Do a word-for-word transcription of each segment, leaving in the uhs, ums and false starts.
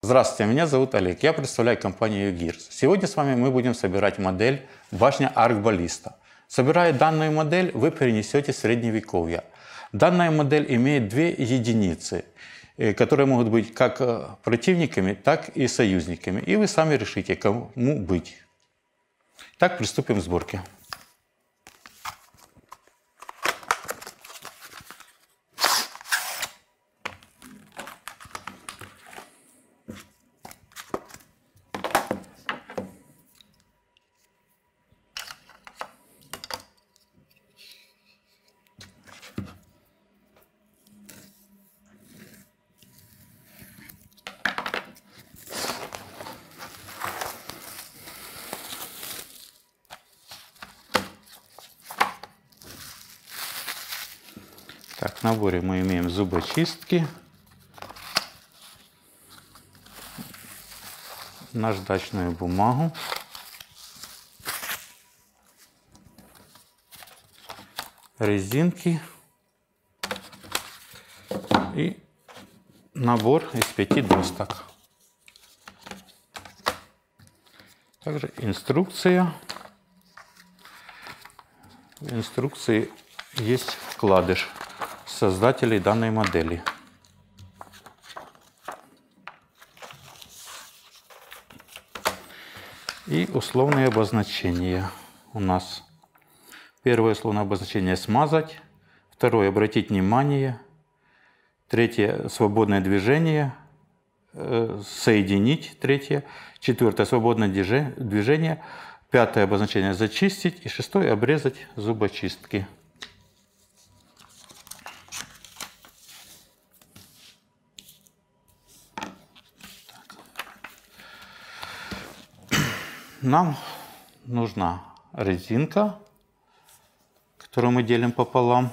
Здравствуйте, меня зовут Олег, я представляю компанию Gears. Сегодня с вами мы будем собирать модель башня Аркбаллиста. Собирая данную модель, вы перенесете средневековье. Данная модель имеет две единицы, которые могут быть как противниками, так и союзниками. И вы сами решите, кому быть. Так, приступим к сборке. Так, в наборе мы имеем зубочистки, наждачную бумагу, резинки и набор из пяти досток. Также инструкция. В инструкции есть вкладыш создателей данной модели. И условные обозначения у нас. Первое условное обозначение «смазать», второе «обратить внимание», третье «свободное движение», «соединить», третье, четвертое «свободное движение», пятое обозначение «зачистить» и шестое «обрезать зубочистки». Нам нужна резинка, которую мы делим пополам.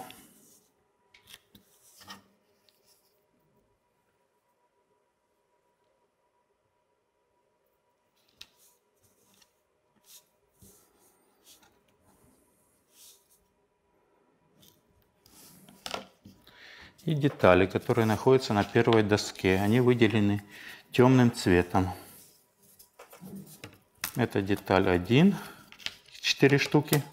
И детали, которые находятся на первой доске. Они выделены темным цветом. Это деталь один, четыре штуки.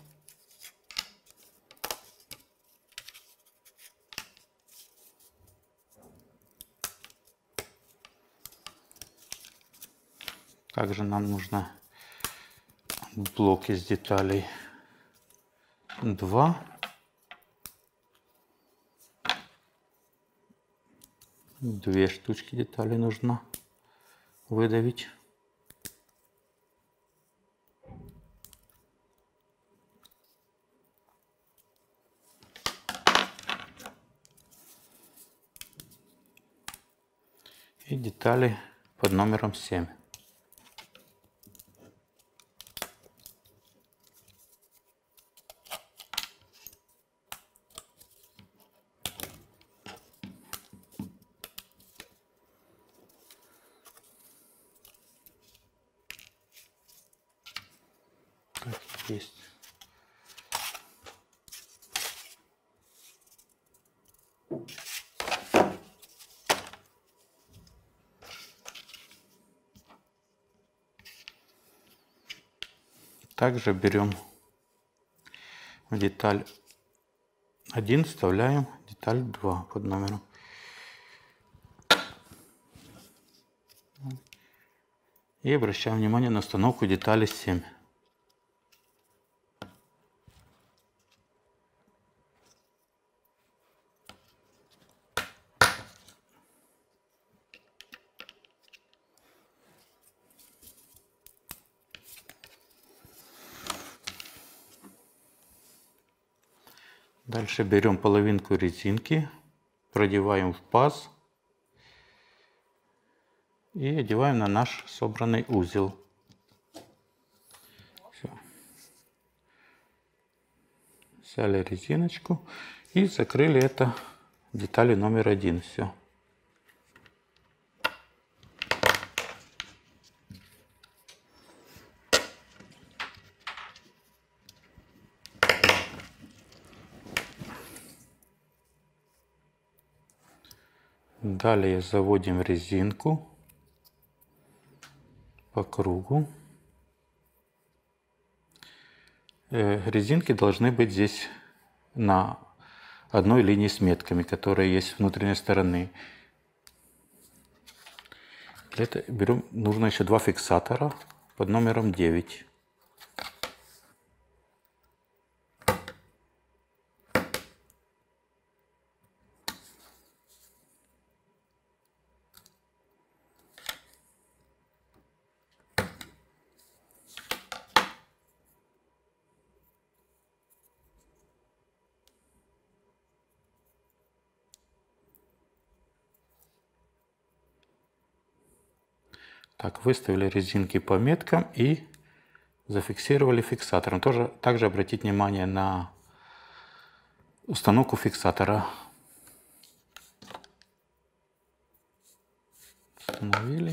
Также нам нужно блок из деталей два. Две штучки деталей нужно выдавить. И детали под номером семь. Так, есть. Также берем в деталь один, вставляем деталь два под номером. И обращаем внимание на установку детали семь. Дальше берем половинку резинки, продеваем в паз и одеваем на наш собранный узел. Все. Взяли резиночку и закрыли это деталью номер один. Все. Далее заводим резинку. по кругу. Резинки должны быть здесь на одной линии с метками, которые есть с внутренней стороны. Для этого берем, нужно еще два фиксатора под номером девять. Так, выставили резинки по меткам и зафиксировали фиксатором. Тоже, также обратить внимание на установку фиксатора. Установили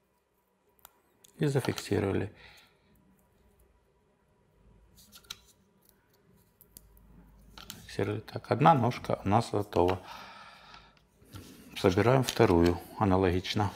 и зафиксировали. Фиксировали. Так, одна ножка у нас готова. Собираем вторую аналогично.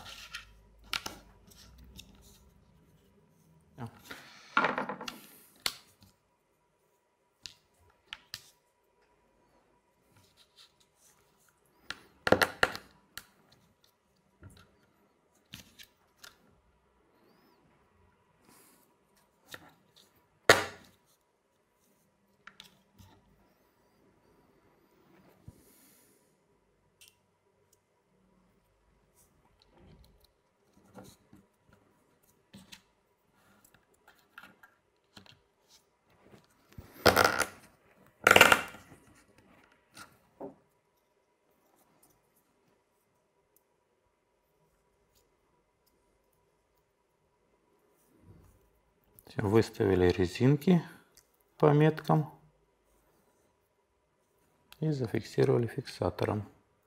Выставили резинки по меткам и зафиксировали фиксатором.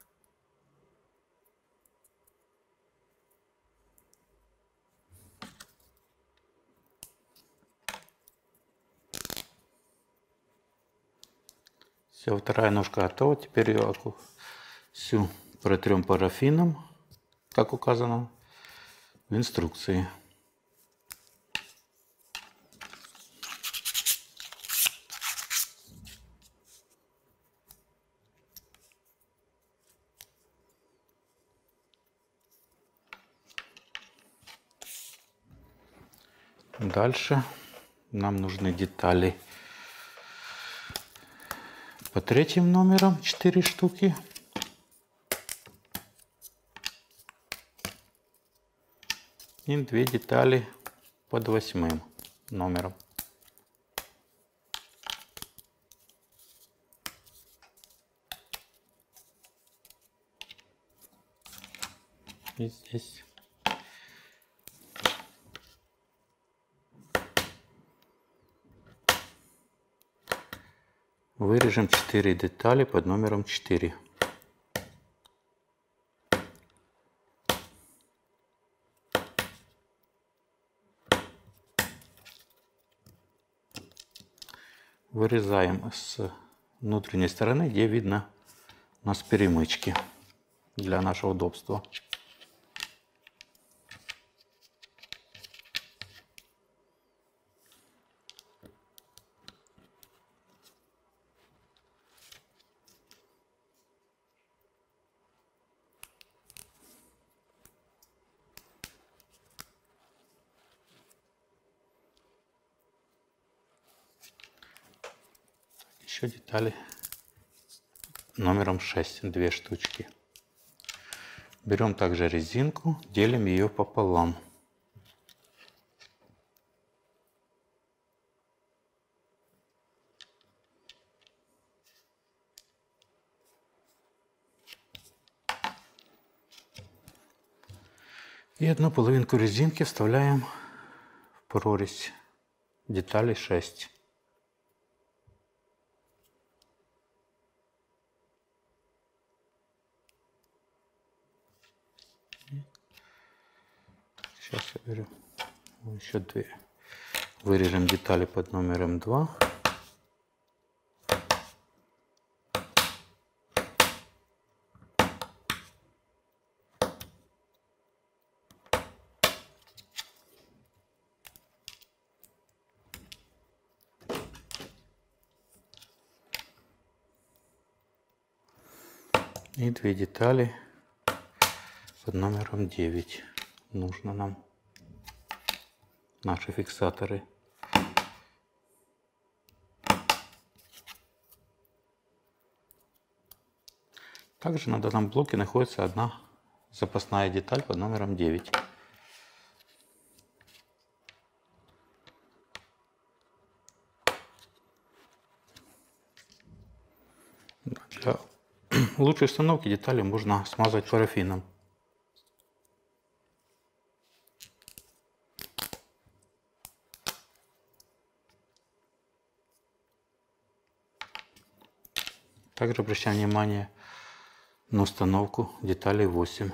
Все, вторая ножка готова. Теперь ее всю протрем парафином, как указано в инструкции. Дальше нам нужны детали по третьим номерам, четыре штуки. И две детали под восьмым номером. И здесь. Вырежем четыре детали под номером четыре. Вырезаем с внутренней стороны, где видно у нас перемычки для нашего удобства. Еще детали номером шесть, две штучки. Берем также резинку, делим ее пополам. И одну половинку резинки вставляем в прорезь детали шесть. Сейчас я беру еще две. Вырежем детали под номером два. И две детали под номером девять. Нужно нам наши фиксаторы. Также на данном блоке находится одна запасная деталь под номером девять. Для лучшей установки детали можно смазать парафином. Также обращаем внимание на установку детали восемь.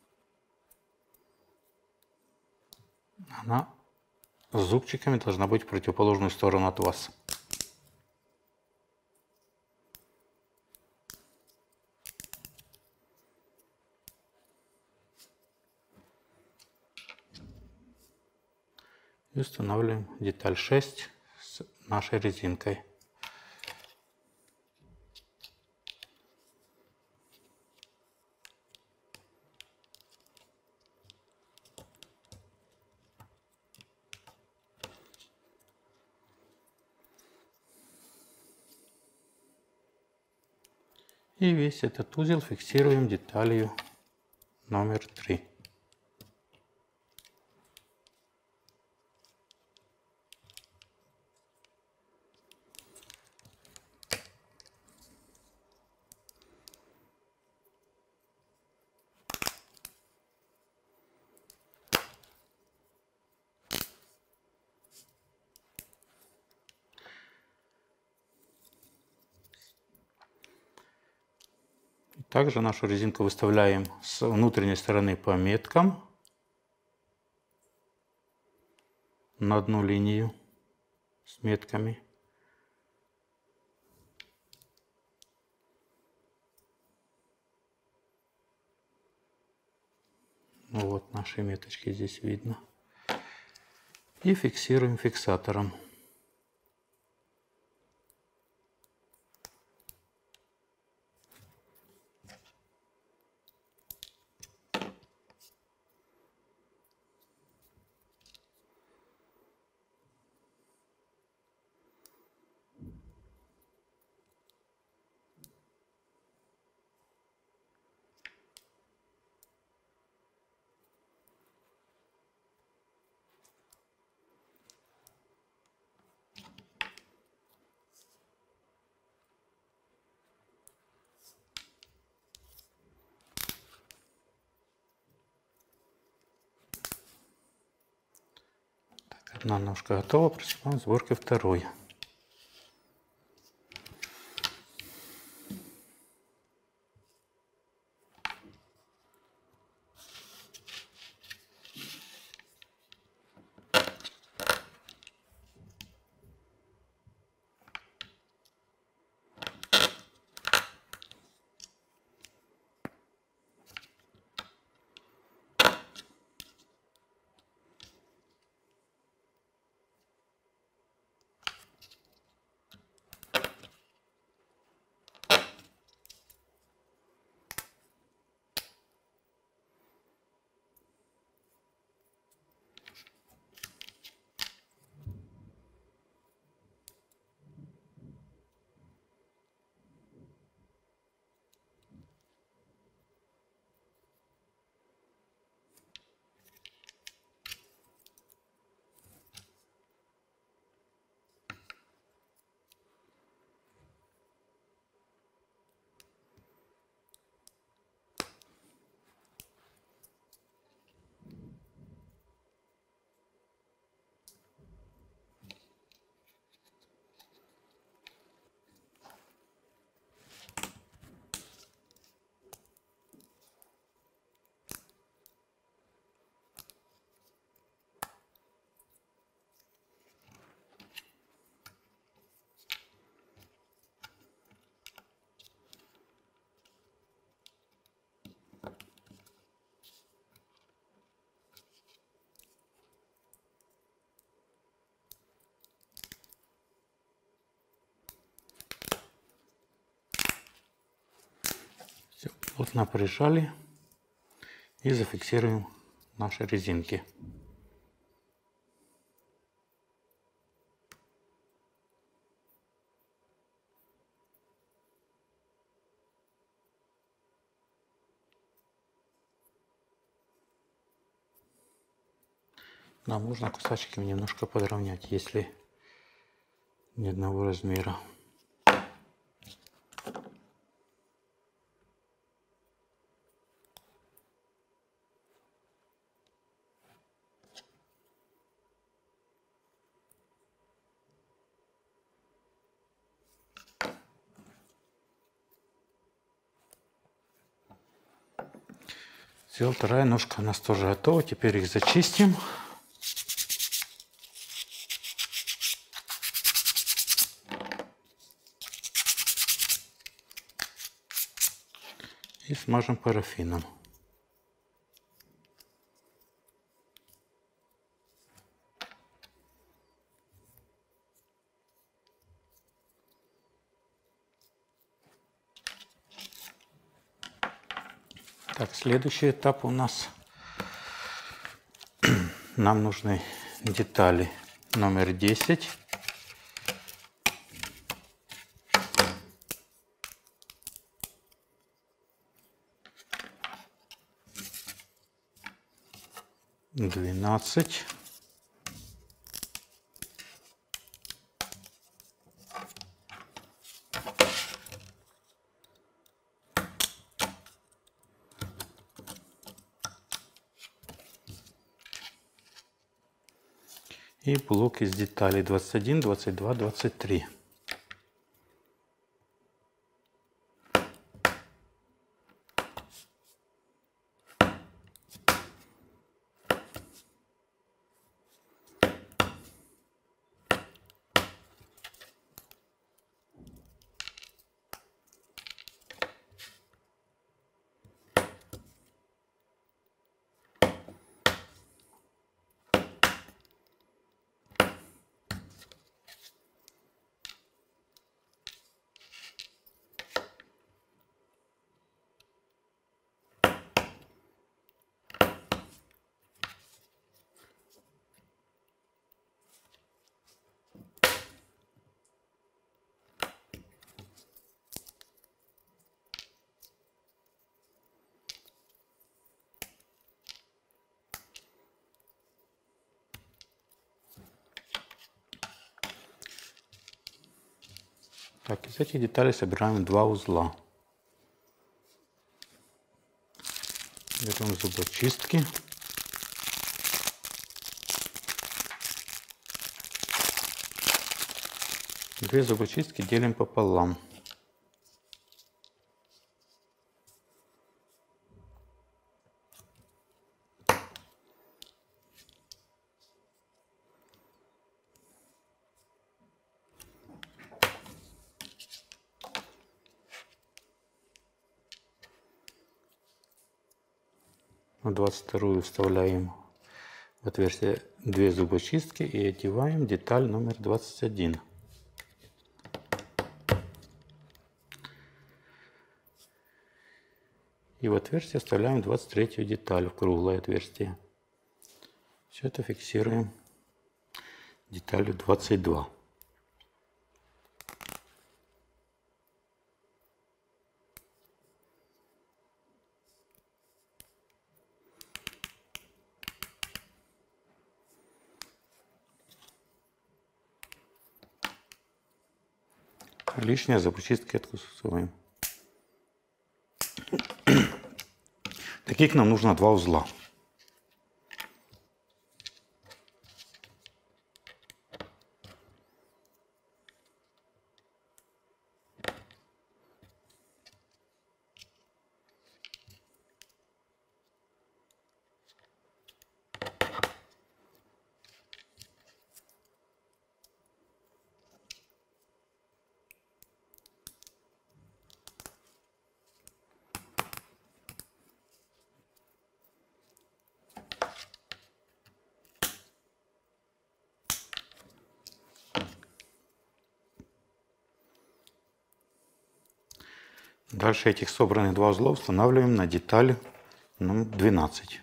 Она с зубчиками должна быть в противоположную сторону от вас. И устанавливаем деталь шесть с нашей резинкой. И весь этот узел фиксируем деталью номер три. Также нашу резинку выставляем с внутренней стороны по меткам на одну линию с метками. Вот наши меточки здесь видно. И фиксируем фиксатором. Одна ножка готова, приступаем к сборке второй. Плотно прижали и зафиксируем наши резинки. Да, можно кусачки немножко подровнять, если ни одного размера. Все, вторая ножка у нас тоже готова. Теперь их зачистим. И смажем парафином. Так, следующий этап у нас. Нам нужны детали номер десять. двенадцать. И блок из деталей двадцать один, двадцать два, двадцать три. Так, из этих деталей собираем два узла. Берем зубочистки. Две зубочистки делим пополам. На двадцать вторую вставляем в отверстие две зубочистки и одеваем деталь номер двадцать один. И в отверстие вставляем двадцать третью деталь, в круглое отверстие. Все это фиксируем деталью двадцать два. Лишнее зубочисткой откусываем. Таких нам нужно два узла. Дальше этих собранных два узла устанавливаем на деталь номер двенадцать.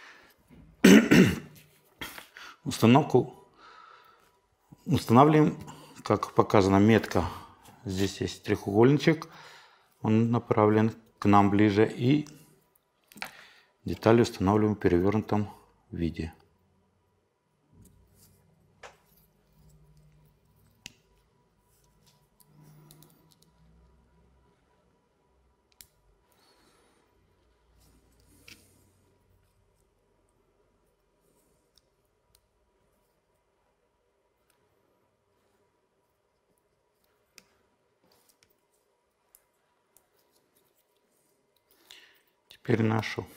Установку устанавливаем, как показана метка. Здесь есть треугольничек, он направлен к нам ближе, и детали устанавливаем в перевернутом виде. Теперь нашу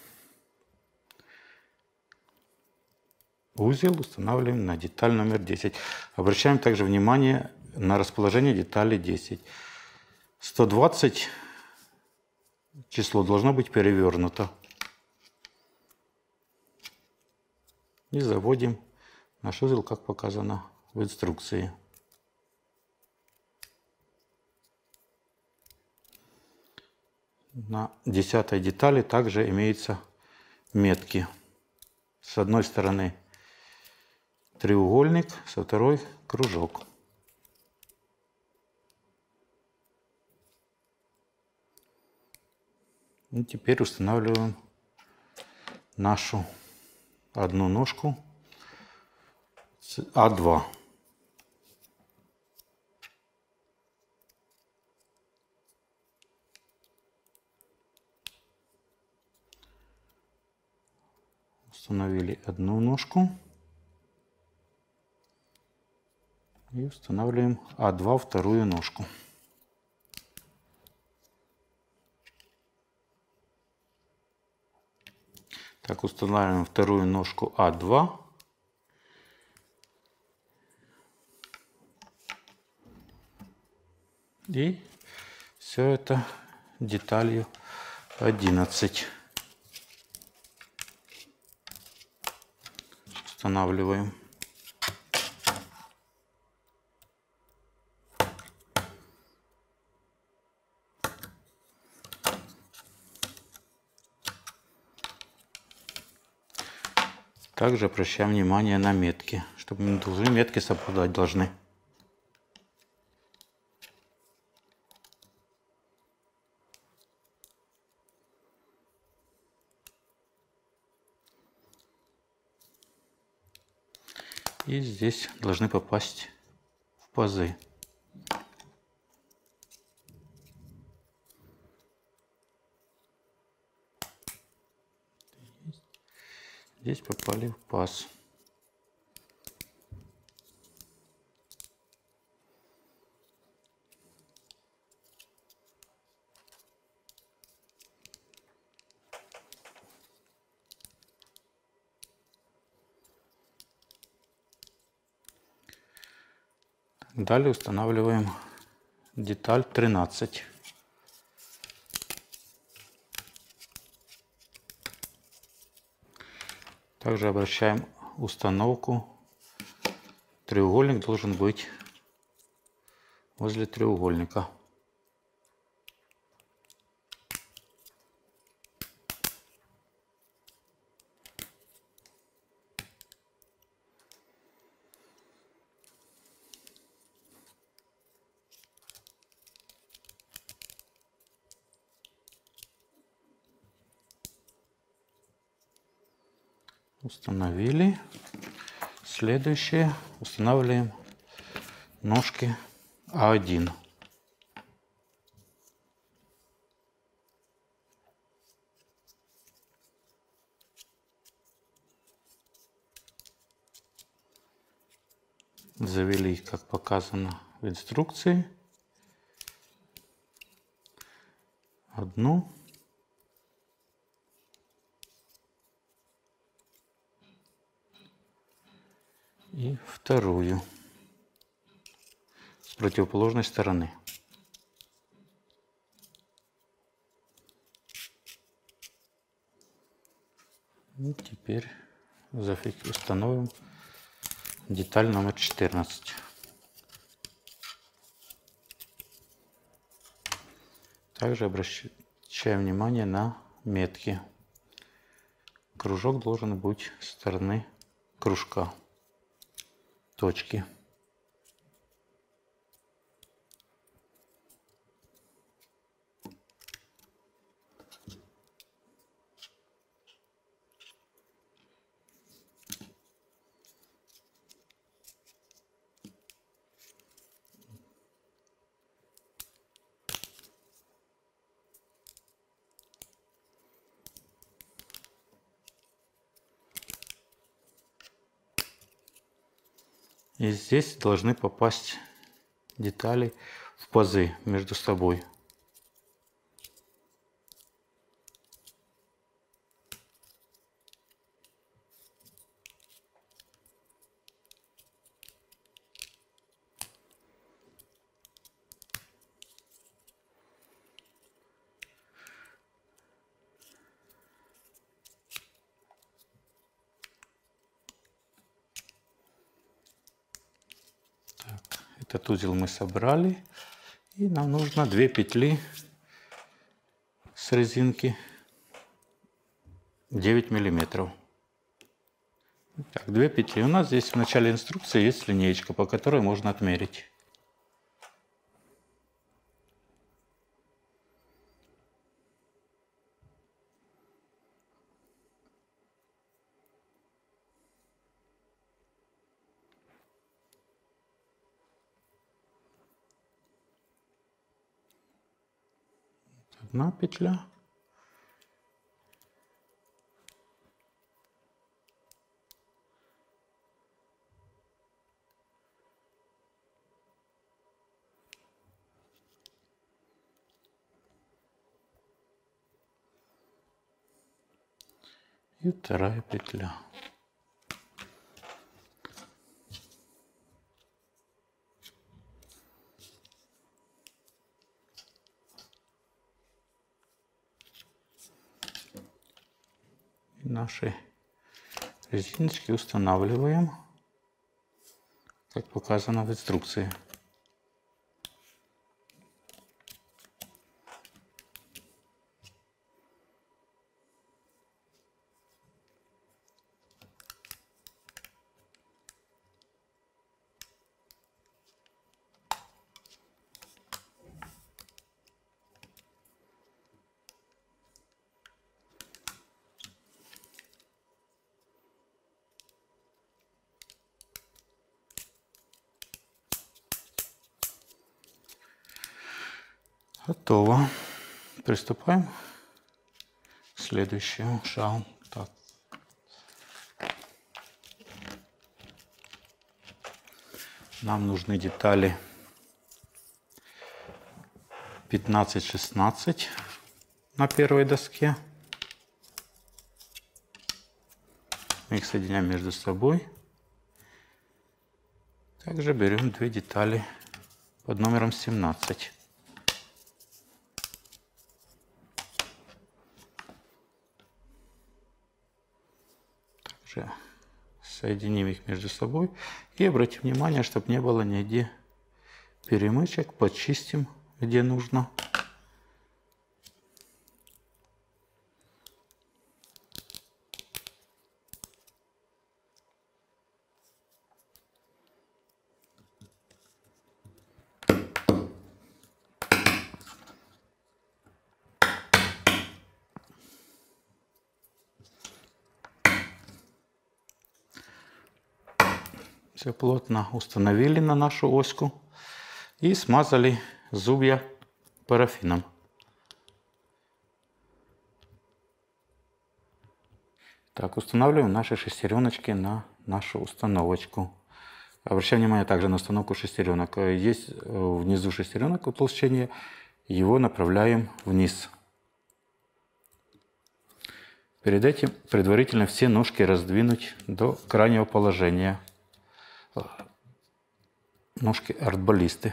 узел устанавливаем на деталь номер десять. Обращаем также внимание на расположение детали десять. сто двадцать число должно быть перевернуто. И заводим наш узел, как показано в инструкции. На десятой детали также имеются метки. С одной стороны треугольник, со второй кружок. И теперь устанавливаем нашу одну ножку А два. Установили одну ножку и устанавливаем А два вторую ножку. Так, устанавливаем вторую ножку А два. И все это деталью одиннадцать. Устанавливаем. Также обращаем внимание на метки, чтобы не должны метки совпадать должны. И здесь должны попасть в пазы. Здесь попали в паз. Далее устанавливаем деталь тринадцать. Также обращаем установку. Треугольник должен быть возле треугольника. Установили. Следующее устанавливаем ножки А один. Завели, как показано в инструкции, одну. И вторую с противоположной стороны. И теперь установим деталь номер четырнадцать. Также обращаем внимание на метки. Кружок должен быть с стороны кружка, точки. И здесь должны попасть детали в пазы между собой. Этот узел мы собрали, и нам нужно две петли с резинки девять миллиметров. Так, две петли. У нас здесь в начале инструкции есть линеечка, по которой можно отмерить. Одна петля. И вторая петля. И наши резиночки устанавливаем, как показано в инструкции. Готово. Приступаем к следующему шагу. Так. Нам нужны детали пятнадцать шестнадцать на первой доске. Мы их соединяем между собой. Также берем две детали под номером семнадцать. Соединим их между собой и обратим внимание, чтобы не было нигде перемычек. Почистим, где нужно. Все плотно установили на нашу оську и смазали зубья парафином. Так, устанавливаем наши шестереночки на нашу установочку. Обращаем внимание также на установку шестеренок. Есть внизу шестеренок утолщение, его направляем вниз. Перед этим предварительно все ножки раздвинуть до крайнего положения. Ножки артбаллисты.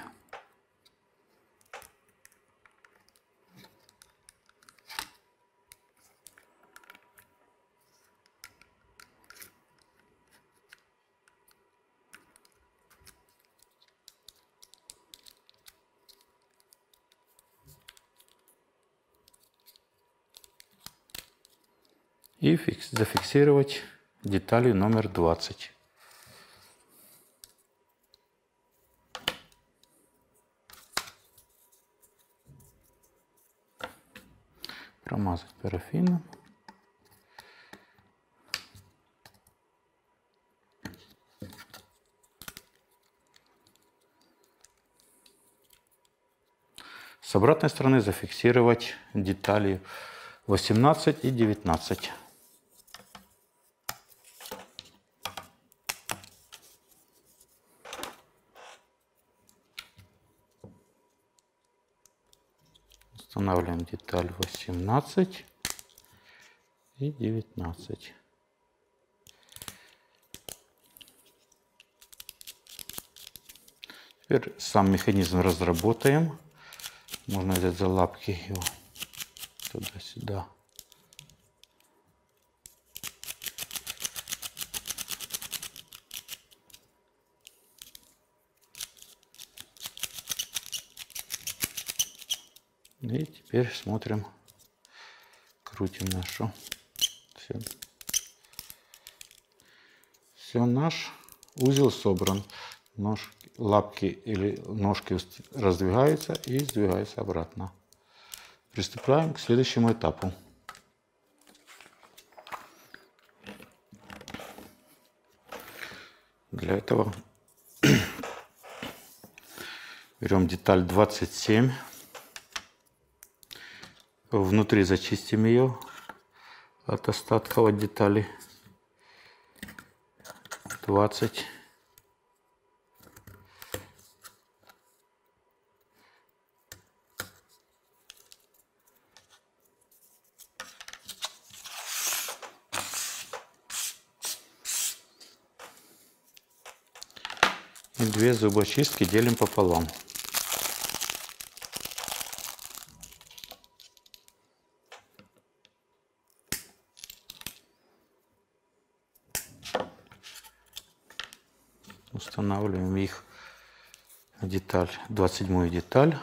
и зафиксировать деталью номер двадцать. Промазать парафином. С обратной стороны зафиксировать детали восемнадцать и девятнадцать. Устанавливаем деталь восемнадцать и девятнадцать. Теперь сам механизм разработаем. Можно взять за лапки его туда-сюда. И теперь смотрим, крутим нашу. Все, Все наш узел собран. Нож, лапки или ножки раздвигаются и сдвигаются обратно. Приступаем к следующему этапу. Для этого берем деталь двадцать семь. Внутри зачистим ее от остатков от детали. двадцать. И две зубочистки делим пополам. Устанавливаем их деталь, двадцать седьмую деталь.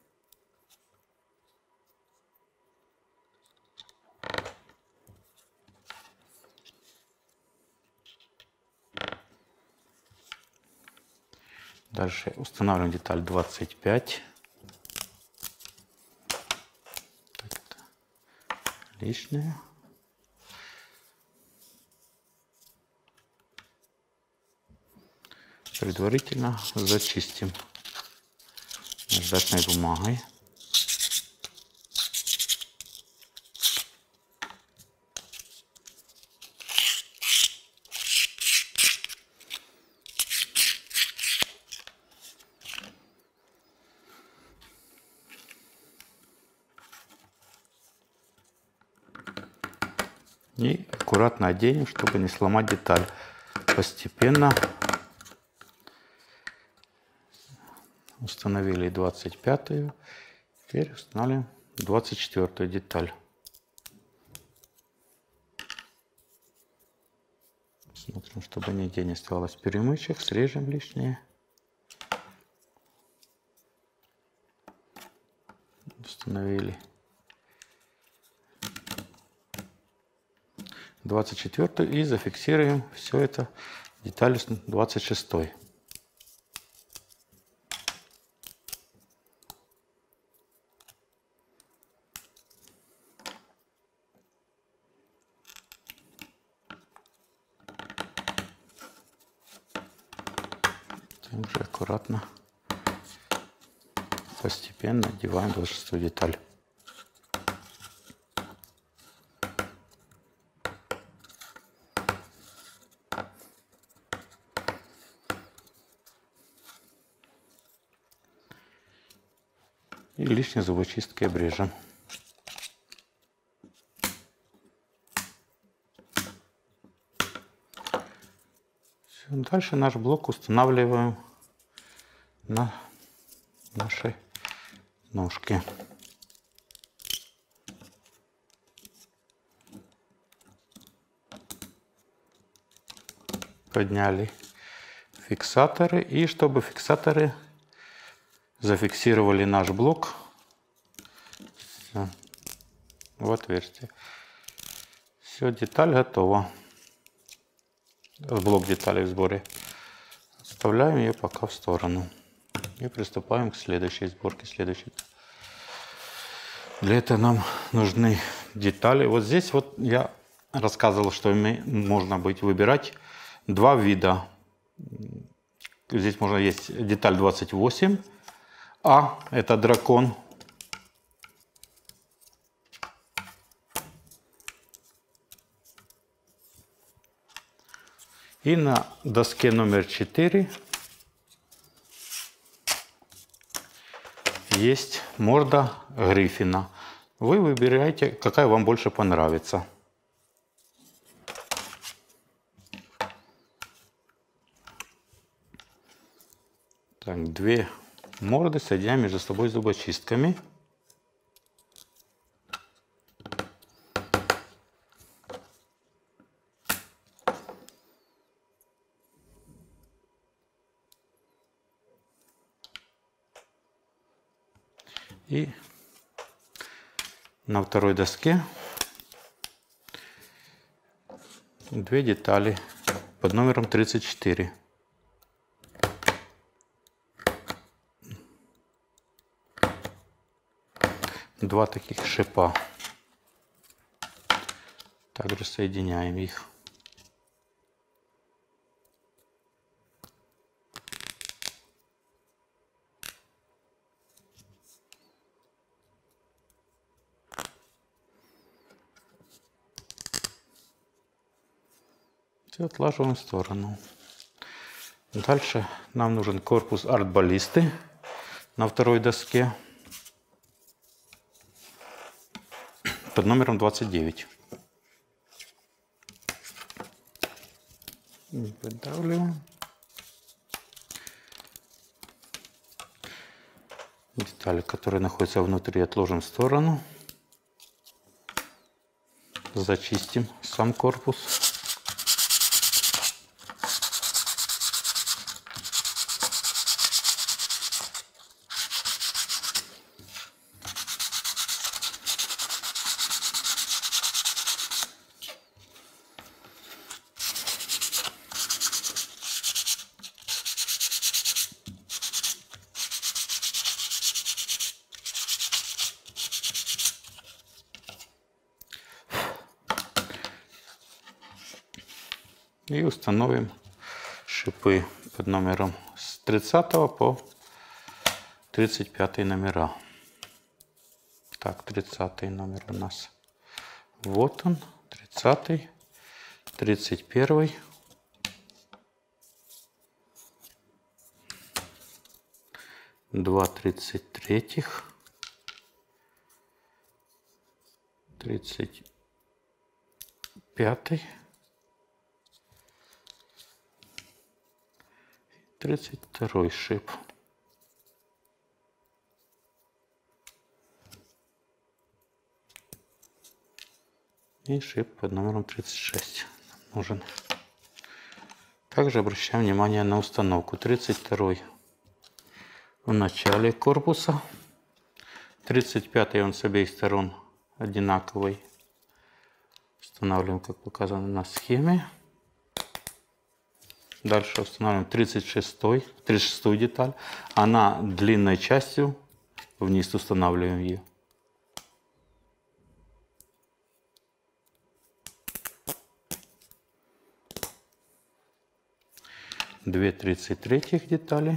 Дальше устанавливаем деталь двадцать пять. Так, это лишнее. Предварительно зачистим наждачной бумагой. И аккуратно оденем, чтобы не сломать деталь. Постепенно установили двадцать пятую. Теперь устанавливаем двадцать четвёртую деталь. Смотрим, чтобы нигде не оставалось перемычек. Срежем лишнее. Установили двадцать четвёртую и зафиксируем все это деталью двадцать шестой. Уже аккуратно, постепенно одеваем двадцать шестую деталь. И лишние зубочисткой обрежем. Все, дальше наш блок устанавливаем на нашей ножке. Подняли фиксаторы, и чтобы фиксаторы зафиксировали наш блок в отверстие. Все, деталь готова. Блок деталей в сборе. Оставляем ее пока в сторону. И приступаем к следующей сборке. Следующей. Для этого нам нужны детали. Вот здесь вот я рассказывал, что можно быть выбирать два вида. Здесь можно есть деталь двадцать восемь А, это дракон. И на доске номер четыре есть морда Гриффина. Вы выбираете, какая вам больше понравится. Так, две морды соединяем между собой зубочистками. И на второй доске две детали под номером тридцать четыре. Два таких шипа. Также соединяем их. Все отлаживаем в сторону. Дальше нам нужен корпус арт-баллисты на второй доске под номером двадцать девять. Выдавливаем. Детали, которые находятся внутри, отложим в сторону. Зачистим сам корпус. И установим шипы под номером с тридцатого по тридцать пятый номера. Так, тридцатый номер у нас. Вот он, тридцатый, тридцать первый. Два тридцать третьих. Тридцать пятый. тридцать второй шип. И шип под номером тридцать шесть нужен. Также обращаем внимание на установку. тридцать второй в начале корпуса. тридцать пятый он с обеих сторон одинаковый. Устанавливаем, как показано на схеме. Дальше устанавливаем тридцать шестой, тридцать шестую деталь. Она длинной частью вниз устанавливаем ее. Две тридцать третьих детали.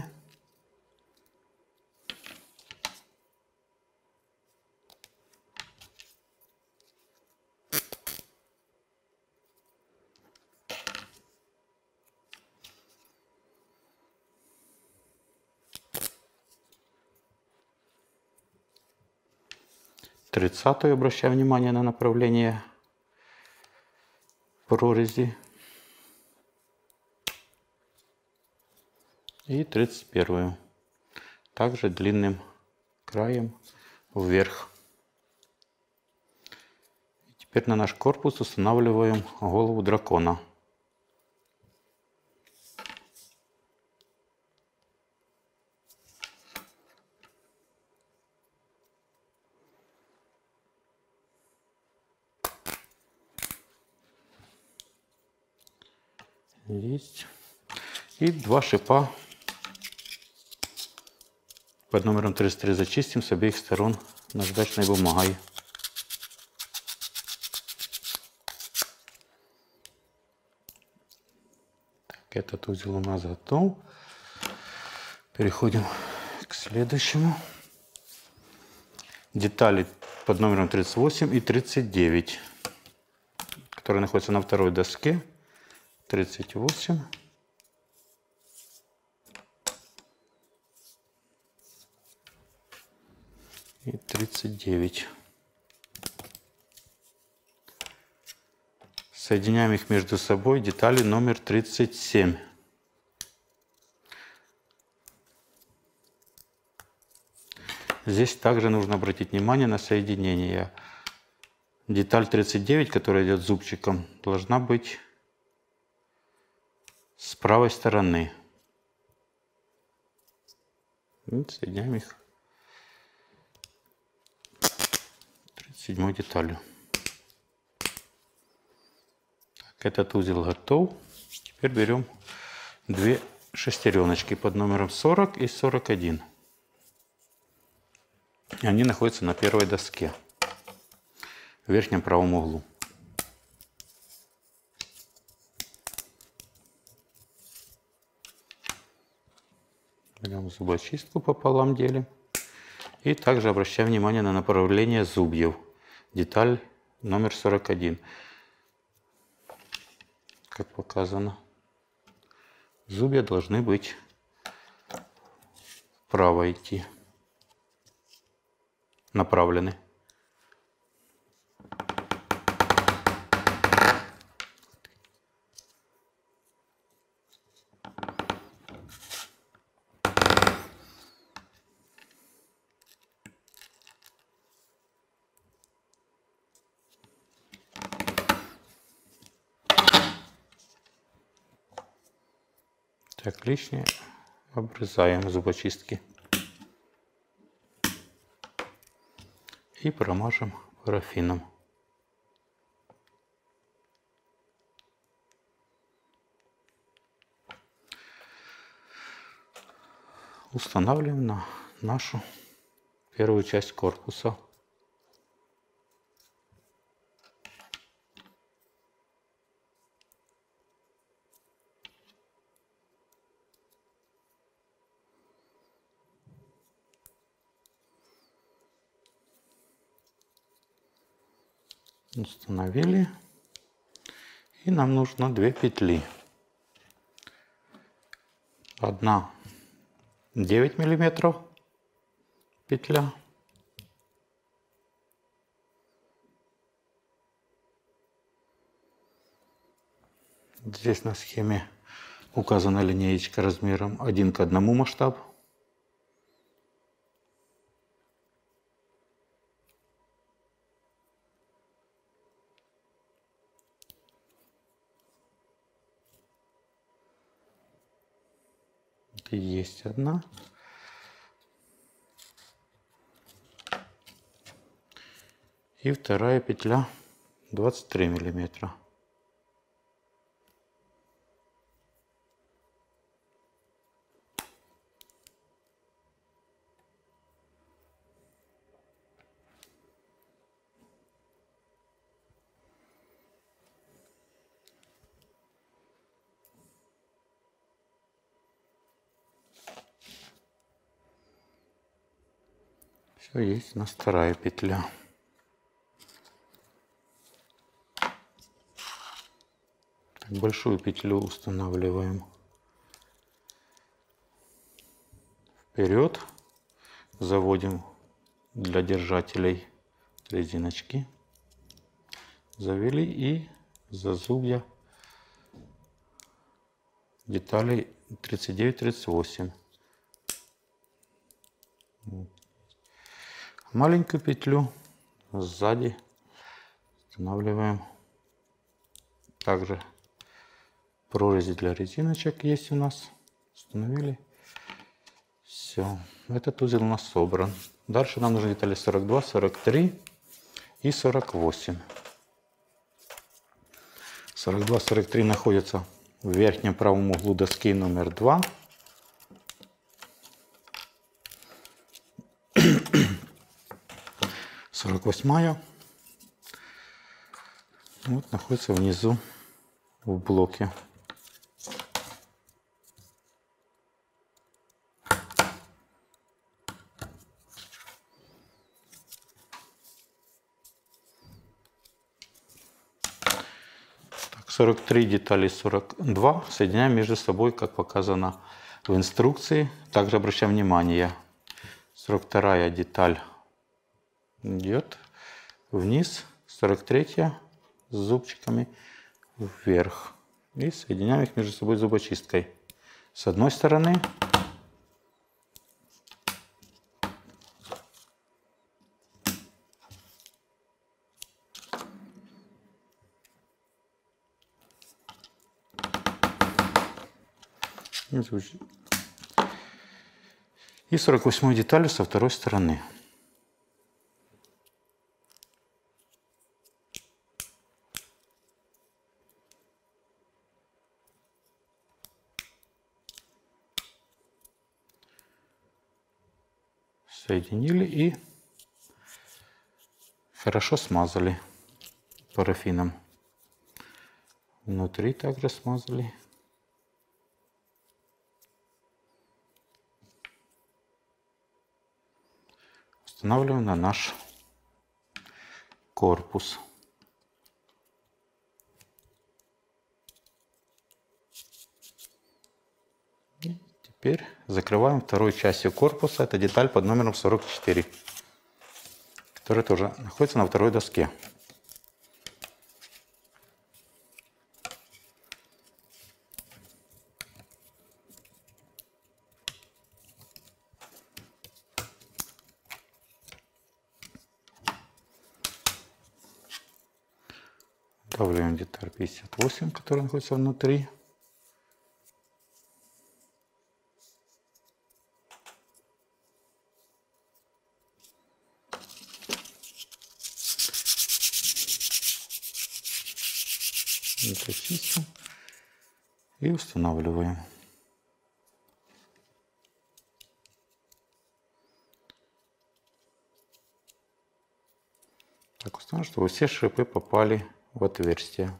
тридцатую обращаем внимание на направление прорези. И тридцать первую. Также длинным краем вверх. И теперь на наш корпус устанавливаем голову дракона. Есть. И два шипа под номером тридцать три зачистим с обеих сторон наждачной бумагой. Так, этот узел у нас готов. Переходим к следующему. Детали под номером тридцать восемь и тридцать девять, которые находятся на второй доске. тридцать восемь. И тридцать девять. Соединяем их между собой детали номер тридцать семь. Здесь также нужно обратить внимание на соединение. Деталь тридцать девять, которая идет зубчиком, должна быть с правой стороны. И соединяем их тридцать седьмой деталью. Так, этот узел готов. Теперь берем две шестереночки под номером сорок и сорок один. Они находятся на первой доске, в верхнем правом углу. Берем зубочистку пополам, делим. И также обращаем внимание на направление зубьев. Деталь номер сорок один. Как показано, зубья должны быть вправо идти. Направлены. Так, лишнее обрезаем зубочистки. И промажем парафином. Устанавливаем на нашу первую часть корпуса. Установили. И нам нужно две петли. Одна девять миллиметров петля. Здесь на схеме указана линеечка размером один к одному масштаб. Есть одна. И вторая петля двадцать три миллиметра. Все, есть у нас вторая петля. Так, большую петлю устанавливаем вперед, заводим для держателей резиночки, завели и за зубья деталей тридцать девять тридцать восемь. Маленькую петлю сзади устанавливаем. Также прорези для резиночек есть у нас. Установили. Все. Этот узел у нас собран. Дальше нам нужны детали сорок два, сорок три и сорок восемь. сорок два, сорок три находятся в верхнем правом углу доски номер два. сорок восьмая. Вот находится внизу в блоке. сорок три детали, сорок два соединяем между собой, как показано в инструкции. Также обращаем внимание, сорок вторая деталь идет вниз, сорок третья с зубчиками вверх. И соединяем их между собой зубочисткой. С одной стороны и сорок восьмую деталью со второй стороны. Соединили и хорошо смазали парафином. Внутри также смазали. Устанавливаем на наш корпус. И теперь закрываем второй частью корпуса. Это деталь под номером сорок четыре, которая тоже находится на второй доске. Вставляем деталь пятьдесят восемь, которая находится внутри. Это чистим и устанавливаем. Так установим, чтобы все шипы попали в отверстие.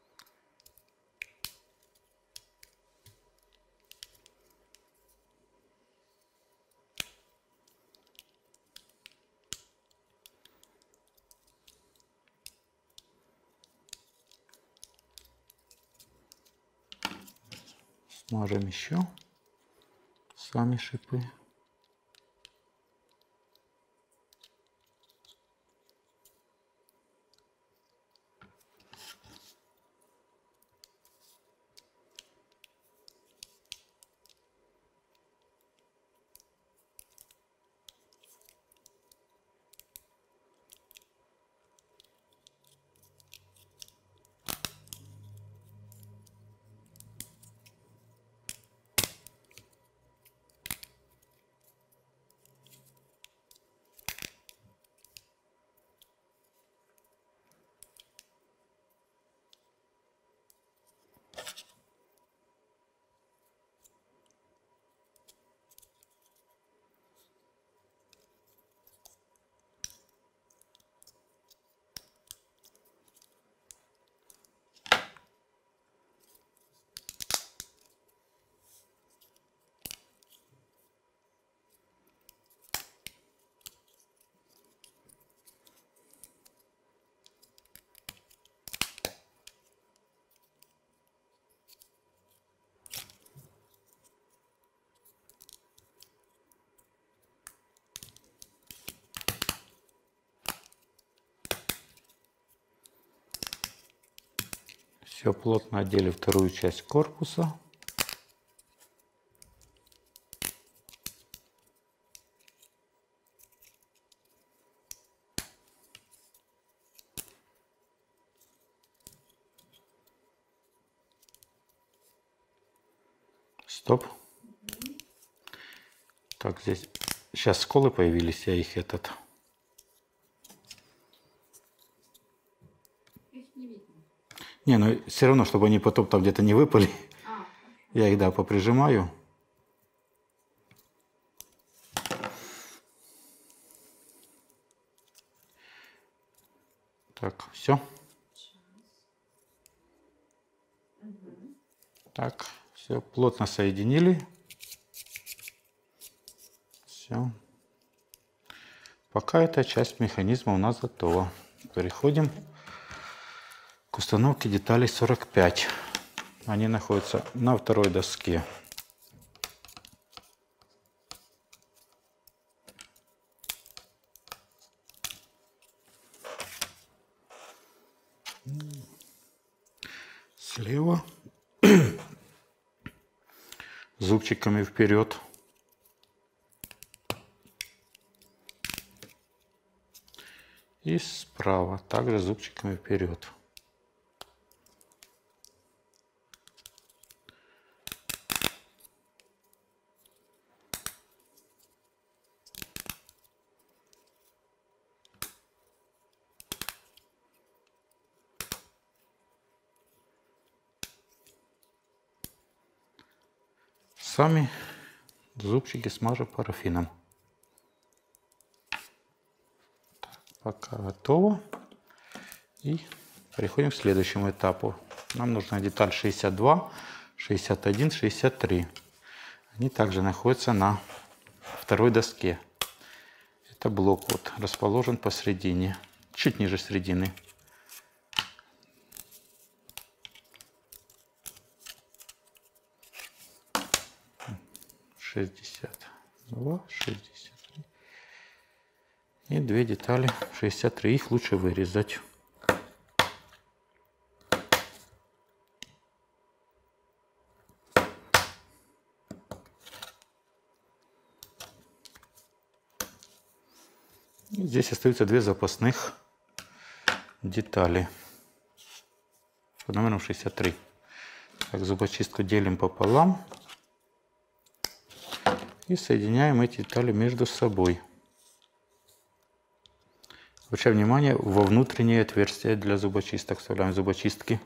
Смажем еще сами шипы. Все, плотно одели вторую часть корпуса. Стоп. Так, здесь сейчас сколы появились, я их этот... Не, ну все равно, чтобы они потом там где-то не выпали, Я их, да, поприжимаю. Так, все. Так, все, плотно соединили. Все. Пока эта часть механизма у нас готова. Переходим к установке деталей сорок пять. Они находятся на второй доске. Слева зубчиками вперед. И справа также зубчиками вперед. Сами зубчики смажу парафином. Так, пока готово. И переходим к следующему этапу. Нам нужна деталь шестьдесят два, шестьдесят один, шестьдесят три. Они также находятся на второй доске. Это блок вот расположен посередине, чуть ниже середины. шестьдесят два, шестьдесят три. И две детали шестьдесят три. Их лучше вырезать. И здесь остаются две запасных детали под номером шестьдесят три. Так, зубочистку делим пополам. И соединяем эти детали между собой. Обращаем внимание, во внутреннее отверстие для зубочисток вставляем зубочистки.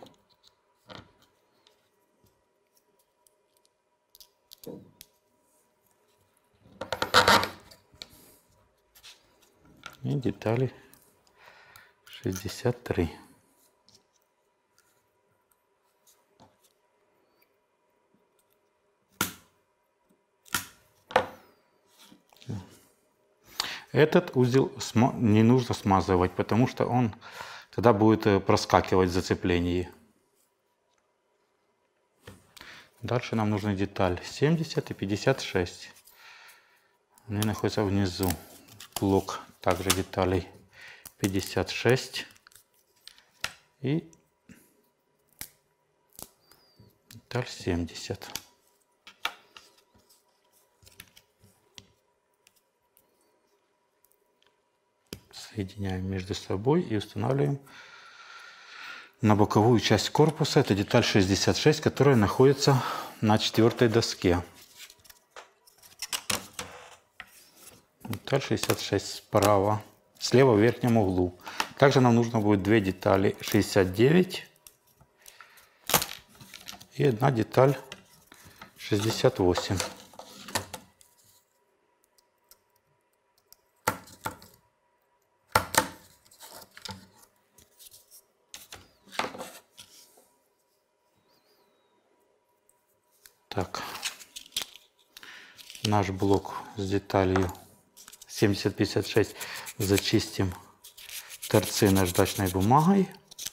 И детали шестьдесят три. Этот узел не нужно смазывать, потому что он тогда будет проскакивать в зацеплении. Дальше нам нужны деталь семьдесят и пятьдесят шесть. Они находятся внизу. Блок также деталей пятьдесят шесть и деталь семьдесят. Соединяем между собой и устанавливаем на боковую часть корпуса. Это деталь шестьдесят шесть, которая находится на четвертой доске. Деталь шестьдесят шесть справа, слева в верхнем углу. Также нам нужно будет две детали шестьдесят девять и одна деталь шестьдесят восемь. Так, наш блок с деталью семьдесят пятьдесят шесть зачистим торцы наждачной бумагой.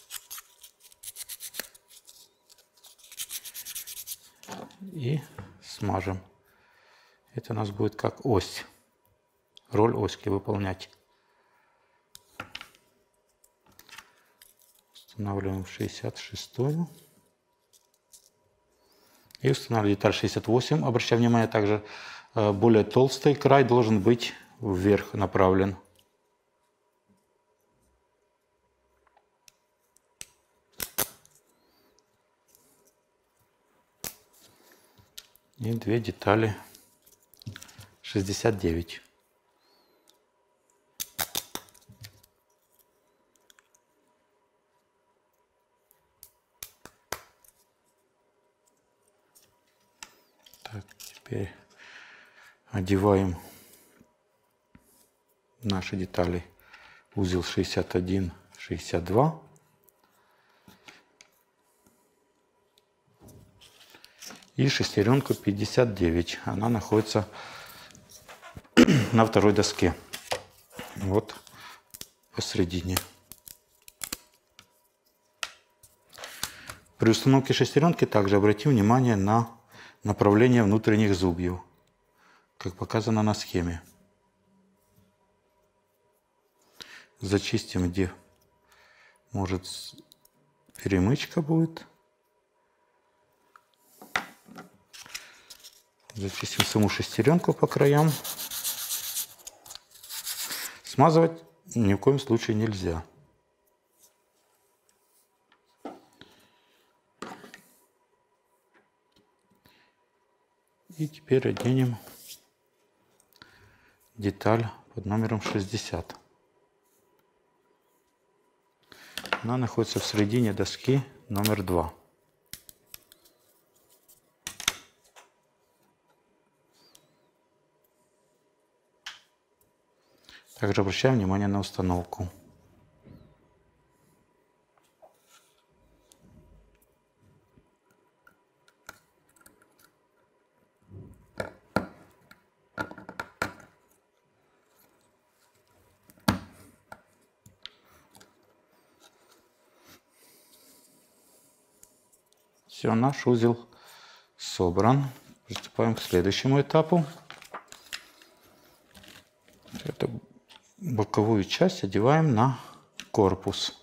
И смажем. Это у нас будет как ось. Роль оськи выполнять. Устанавливаем шестьдесят шестую. И устанавливаем деталь шестьдесят восемь. Обращаем внимание, также более толстый край должен быть вверх направлен. И две детали шестьдесят девять. Так, теперь одеваем наши детали. Узел шестьдесят один, шестьдесят два. И шестеренку пятьдесят девять. Она находится на второй доске. Вот посередине. При установке шестеренки также обратим внимание на направление внутренних зубьев, как показано на схеме. Зачистим, где может перемычка будет. Зачистим саму шестеренку по краям. Смазывать ни в коем случае нельзя. И теперь оденем деталь под номером шестьдесят. Она находится в середине доски номер два. Также обращаем внимание на установку. Все, наш узел собран. Приступаем к следующему этапу. Эту боковую часть одеваем на корпус.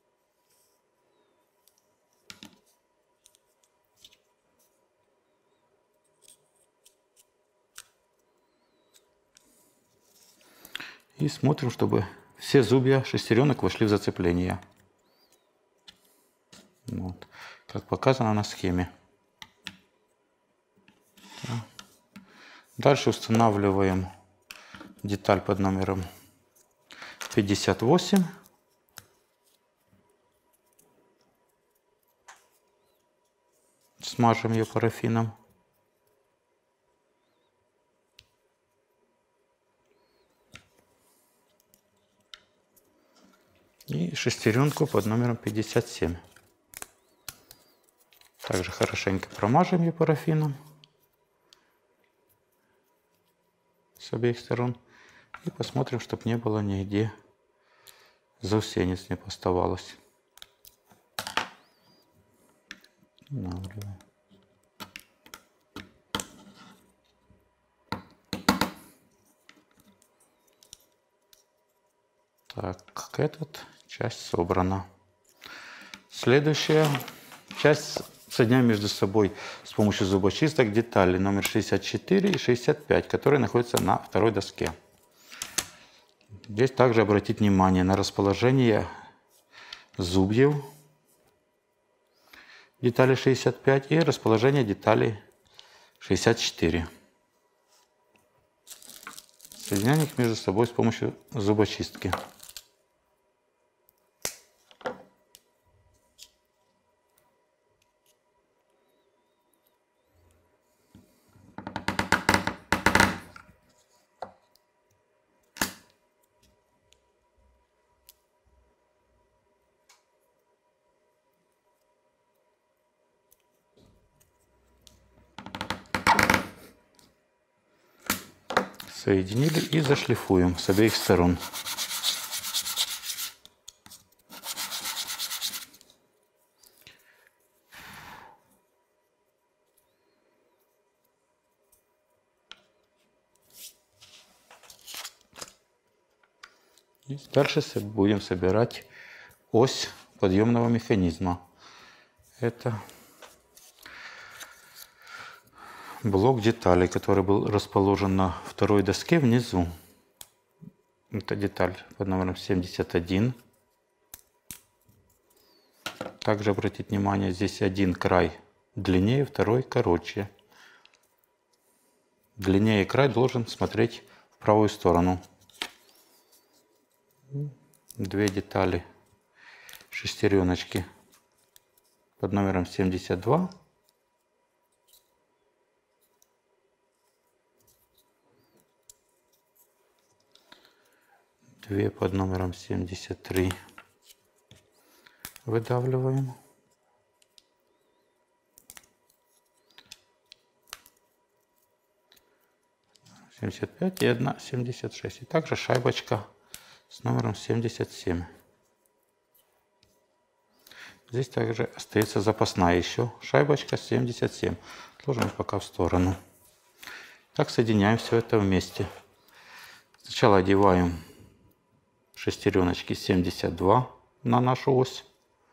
И смотрим, чтобы все зубья шестеренок вошли в зацепление. Вот, как показано на схеме. Дальше устанавливаем деталь под номером пятьдесят восемь. Смажем ее парафином. И шестеренку под номером пятьдесят семь. Также хорошенько промажем ее парафином с обеих сторон. И посмотрим, чтобы не было нигде заусенец не поставалось. Так, этот часть собрана. Следующая часть соединяем между собой с помощью зубочисток детали номер шестьдесят четыре и шестьдесят пять, которые находятся на второй доске. Здесь также обратить внимание на расположение зубьев детали шестьдесят пять и расположение деталей шестьдесят четыре. Соединяем их между собой с помощью зубочистки. Соединили и зашлифуем с обеих сторон. И дальше будем собирать ось подъемного механизма. Это блок деталей, который был расположен на второй доске внизу. Это деталь под номером семьдесят один. Также обратите внимание, здесь один край длиннее, второй короче. Длиннее край должен смотреть в правую сторону. Две детали шестереночки под номером семьдесят два. две под номером семьдесят три выдавливаем. семьдесят пять и одна семьдесят шесть. И также шайбочка с номером семьдесят семь. Здесь также остается запасная еще шайбочка семьдесят семь. Отложим пока в сторону. Так соединяем все это вместе. Сначала одеваем шестереночки семьдесят два на нашу ось.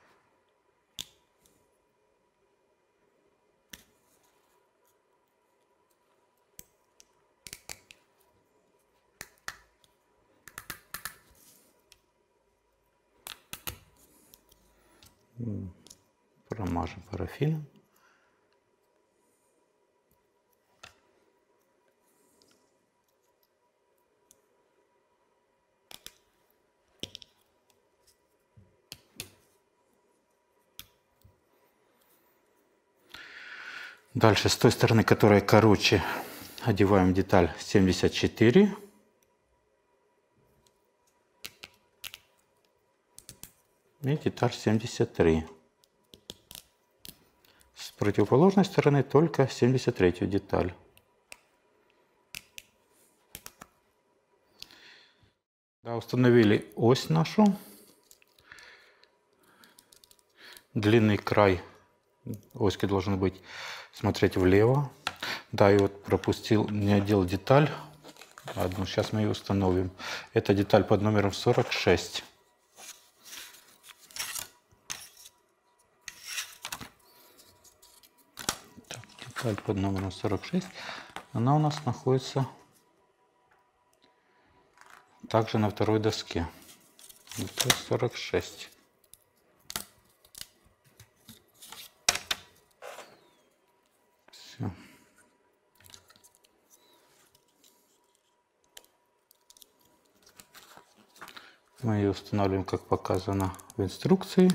Промажем парафином. Дальше с той стороны, которая короче, одеваем деталь семьдесят четыре. И деталь семьдесят три. С противоположной стороны только семьдесят третью деталь. Да, установили ось нашу. Длинный край оськи должен быть смотреть влево. Да, и вот пропустил, не одел деталь одну. Сейчас мы ее установим. Это деталь под номером сорок шесть. Так, деталь под номером сорок шесть. Она у нас находится также на второй доске. Деталь сорок шесть. Все. Мы ее устанавливаем, как показано в инструкции.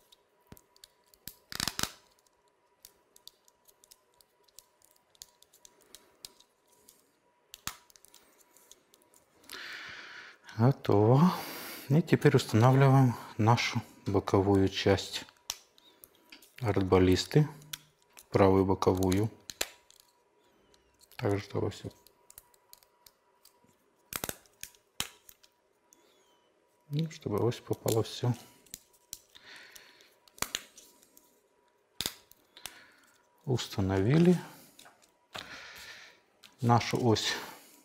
Готово. И теперь устанавливаем нашу боковую часть аркбаллисты, правую боковую. Так, чтобы все ну, чтобы ось попало все. Установили нашу ось.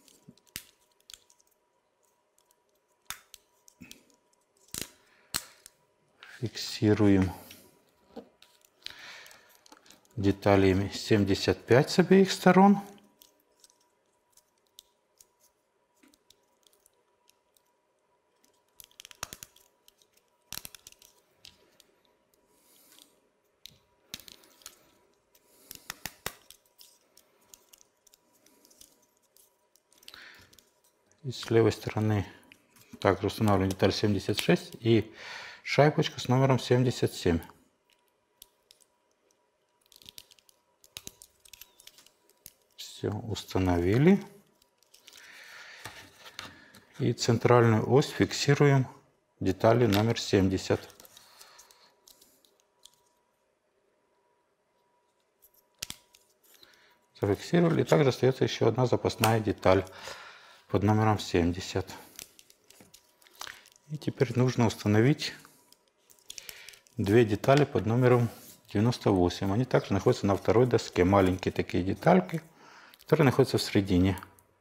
Фиксируем деталями семьдесят пять с обеих сторон. И с левой стороны также устанавливаем деталь семьдесят шесть и шайбочку с номером семьдесят семь. Все установили. И центральную ось фиксируем деталью номер семьдесят. Зафиксировали. И также остается еще одна запасная деталь под номером семьдесят. И теперь нужно установить две детали под номером девяносто восемь. Они также находятся на второй доске. Маленькие такие детальки, которые находятся в середине.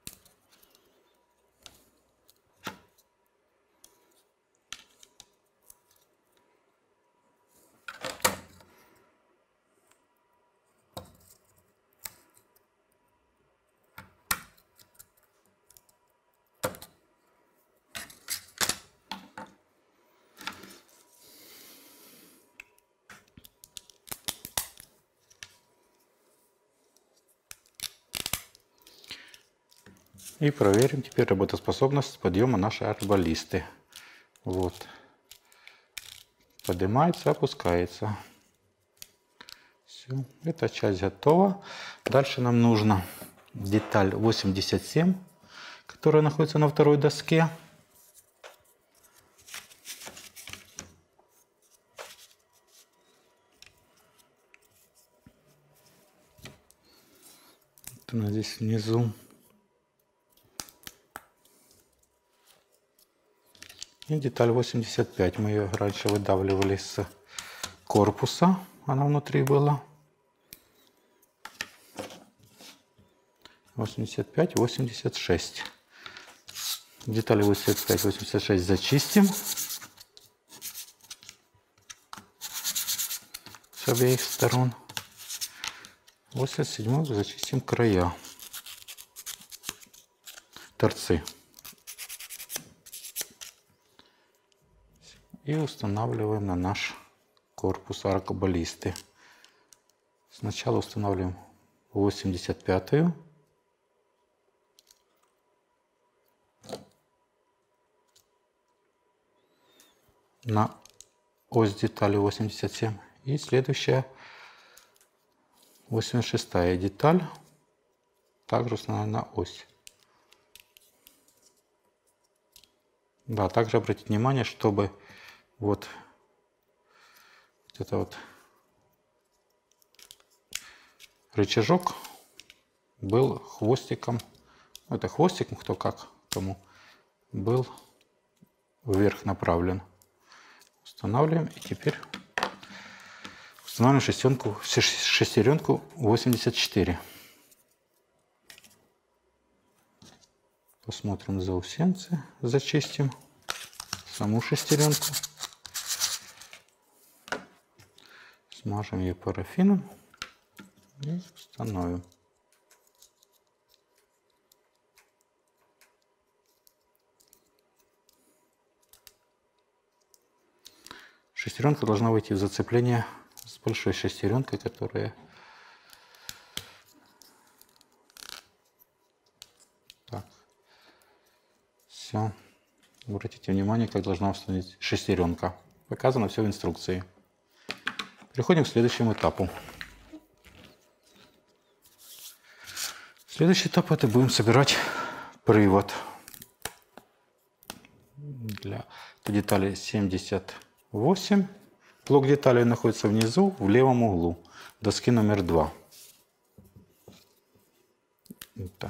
И проверим теперь работоспособность подъема нашей аркбаллисты. Вот. Поднимается, опускается. Все, эта часть готова. Дальше нам нужно деталь восемьдесят семь, которая находится на второй доске. Вот она здесь внизу. И деталь восемьдесят пять. Мы ее раньше выдавливали с корпуса. Она внутри была. восемьдесят пять, восемьдесят шесть. Детали восемьдесят пять, восемьдесят шесть зачистим с обеих сторон. восемьдесят семь зачистим края, торцы. И устанавливаем на наш корпус аркобаллисты. Сначала устанавливаем восемьдесят пятую. На ось детали восемьдесят семь. И следующая восемьдесят шестая деталь. Также установлена на ось. Да, также обратите внимание, чтобы вот, вот это вот рычажок был хвостиком. Это хвостиком, кто как, кому был вверх направлен. Устанавливаем, и теперь устанавливаем шестеренку, шестеренку восемьдесят четыре. Посмотрим заусенцы, зачистим саму шестеренку, смажем ее парафином и установим. Шестеренка должна выйти в зацепление с большой шестеренкой, которая так. Все. Обратите внимание, как должна установить шестеренка. Показано все в инструкции. Переходим к следующему этапу. Следующий этап — это будем собирать привод. Для детали семьдесят восемь. Блок деталей находится внизу, в левом углу доски номер два. Это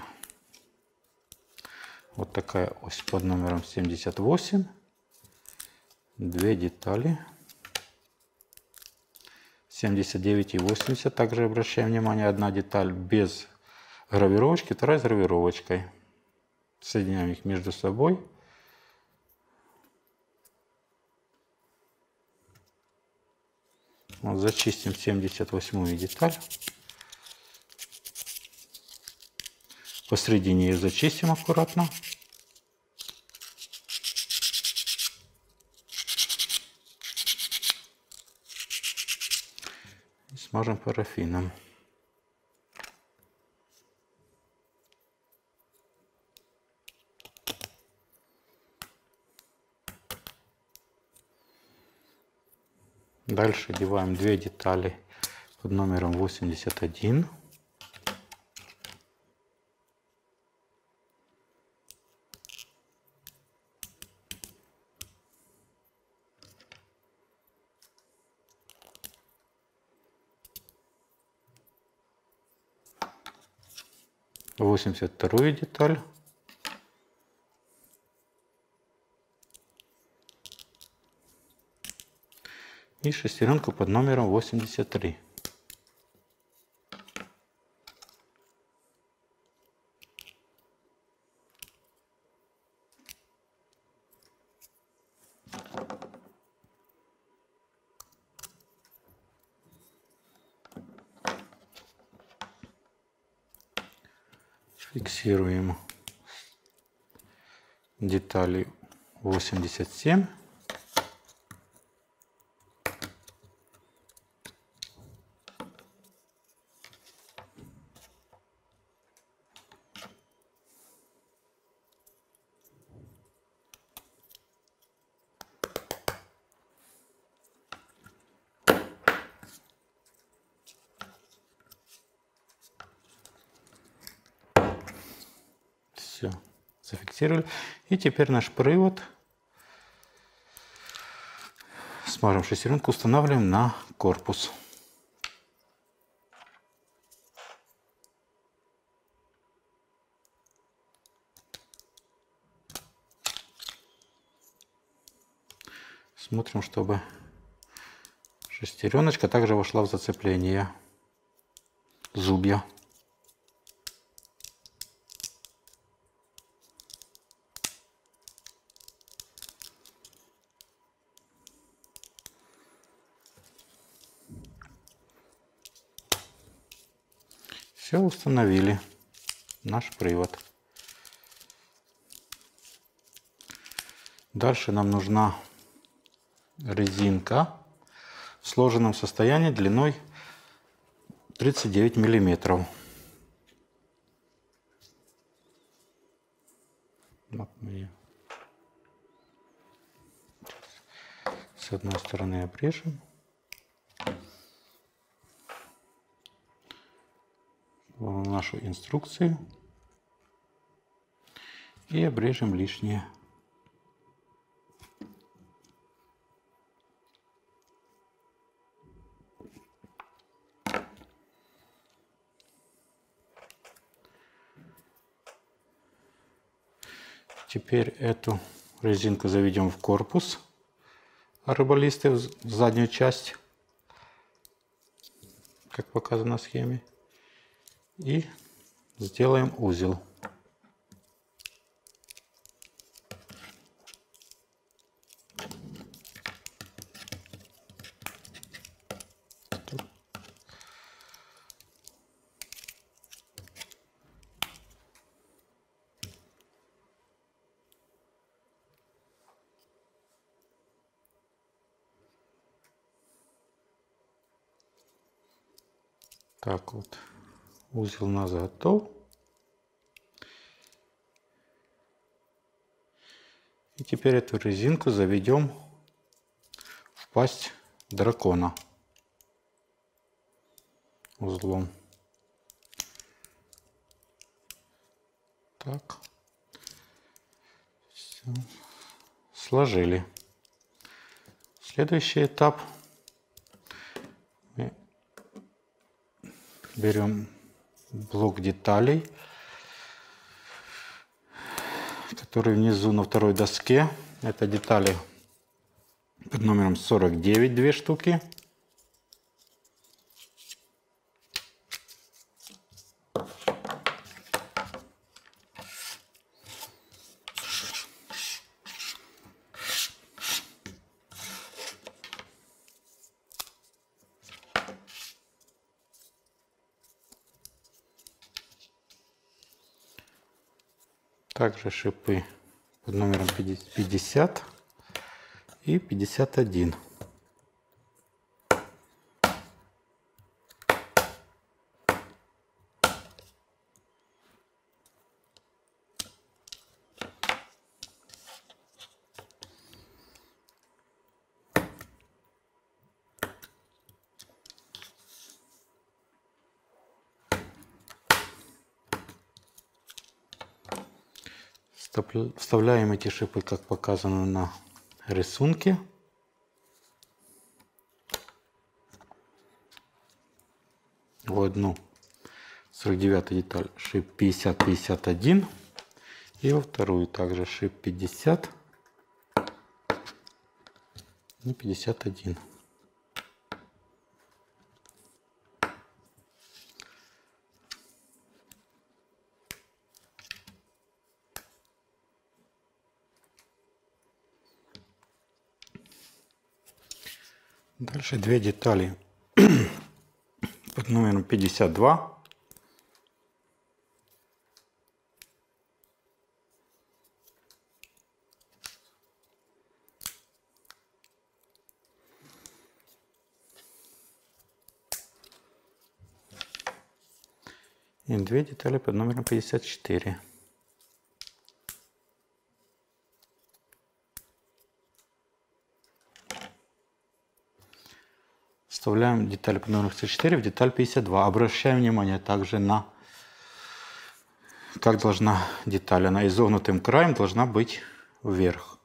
вот такая ось под номером семьдесят восемь. Две детали. семьдесят девять и восемьдесят. Также обращаем внимание, одна деталь без гравировочки, вторая с гравировочкой. Соединяем их между собой. Вот, зачистим семьдесят восьмую деталь. Посредине ее зачистим аккуратно. И смажем парафином. Дальше одеваем две детали под номером восемьдесят один. восемьдесят вторую деталь. И шестеренку под номером восемьдесят три. Фиксируем детали восемьдесят семь. Все, зафиксировали. И теперь наш привод смажем шестеренку, устанавливаем на корпус. Смотрим, чтобы шестереночка также вошла в зацепление зубья. Все, установили наш привод. Дальше нам нужна резинка в сложенном состоянии длиной тридцать девять миллиметров. Вот мы ее с одной стороны обрежем. Нашу инструкцию и обрежем лишнее. Теперь эту резинку заведем в корпус арбалисты, в заднюю часть, как показано на схеме. И сделаем узел. Так вот. Узел у нас готов. И теперь эту резинку заведем в пасть дракона узлом. Так. Все. Сложили. Следующий этап. Мы берем блок деталей, который внизу на второй доске. Это детали под номером сорок девять, две штуки. Также шипы под номером пятьдесят и пятьдесят один. Вставляем эти шипы, как показано на рисунке. В одну сорок девятую деталь шип пятьдесят пятьдесят один. И во вторую также шип пятьдесят и пятьдесят один. Дальше две детали под номером пятьдесят два. И две детали под номером пятьдесят четыре. Вставляем деталь под номером пятьдесят четыре в деталь пятьдесят два. Обращаем внимание также на, как должна деталь. Она изогнутым краем должна быть вверх.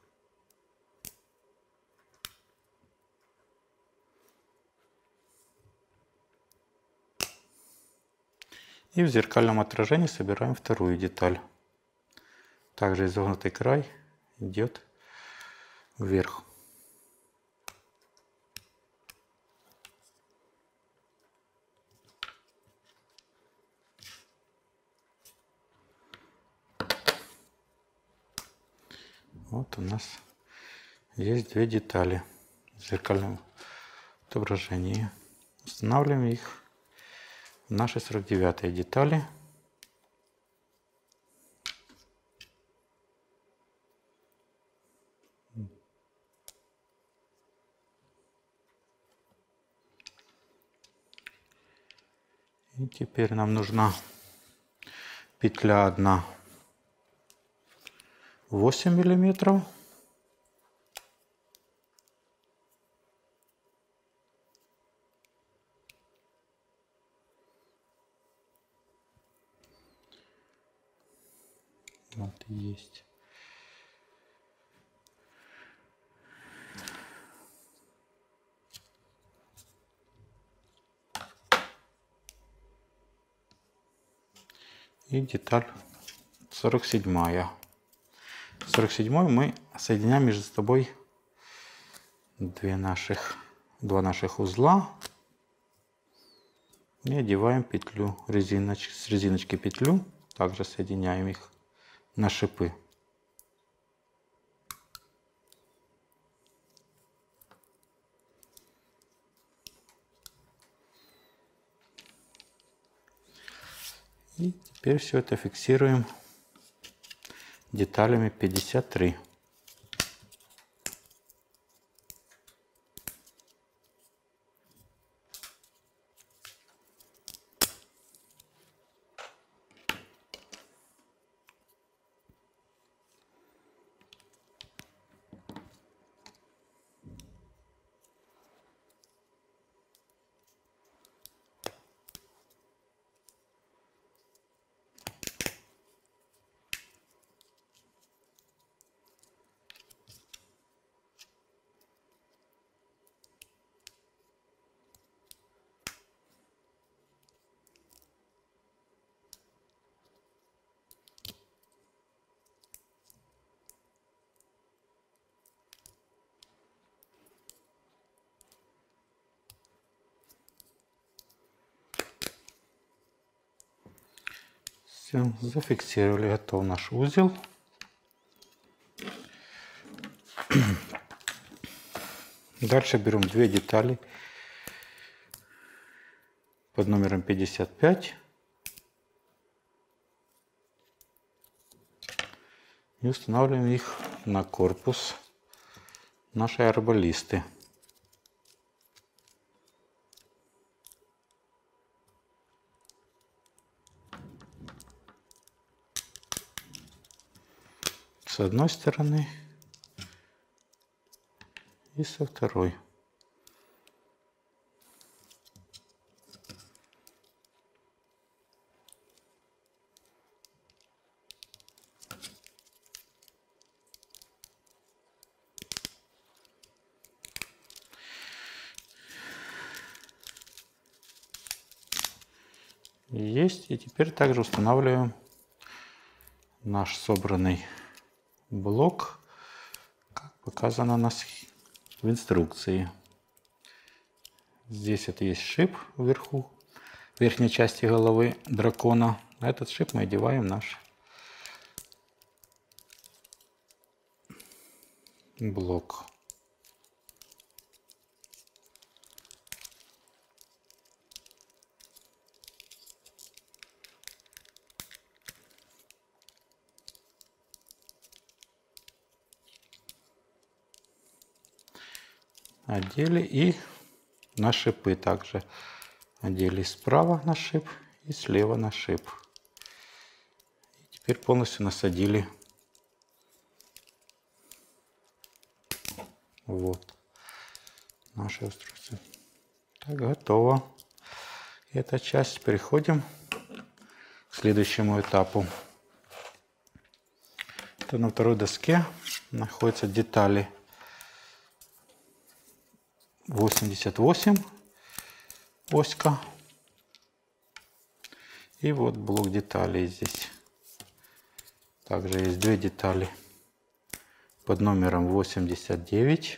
И в зеркальном отражении собираем вторую деталь. Также изогнутый край идет вверх. Вот у нас есть две детали в зеркальном отображении. Устанавливаем их в наши сорок девятые детали. И теперь нам нужна петля одна восемь миллиметров. Вот и есть. И деталь сорок седьмая. сорок седьмой мы соединяем между собой две наших, два наших узла и одеваем петлю резиноч, с резиночки петлю. Также соединяем их на шипы. И теперь все это фиксируем деталями пятьдесят три. Все, зафиксировали, готов наш узел. Дальше берем две детали под номером пятьдесят пять и устанавливаем их на корпус нашей арбалисты. С одной стороны и со второй. Есть. И теперь также устанавливаем наш собранный блок, как показано у нас в инструкции. Здесь это есть шип вверху, в верхней части головы дракона. На этот шип мы одеваем наш блок. Одели и на шипы также одели справа на шип и слева на шип. И теперь полностью насадили. Вот наше устройство. Так, готово. Эта часть. Переходим к следующему этапу. Это на второй доске находятся детали восемьдесят восемь оська. И вот блок деталей здесь. Также есть две детали под номером восемьдесят девять.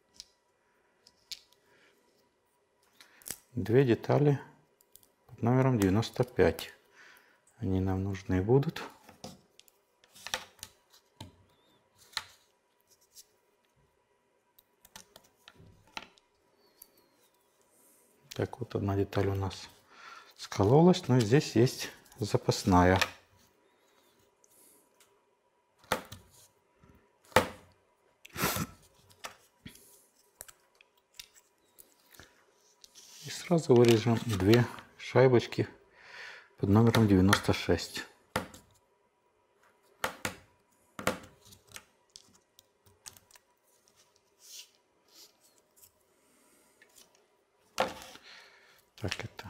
Две детали под номером девяносто пять. Они нам нужны будут. Так, вот одна деталь у нас скололась, но здесь есть запасная. И сразу вырежем две шайбочки под номером девяносто шесть. Так, это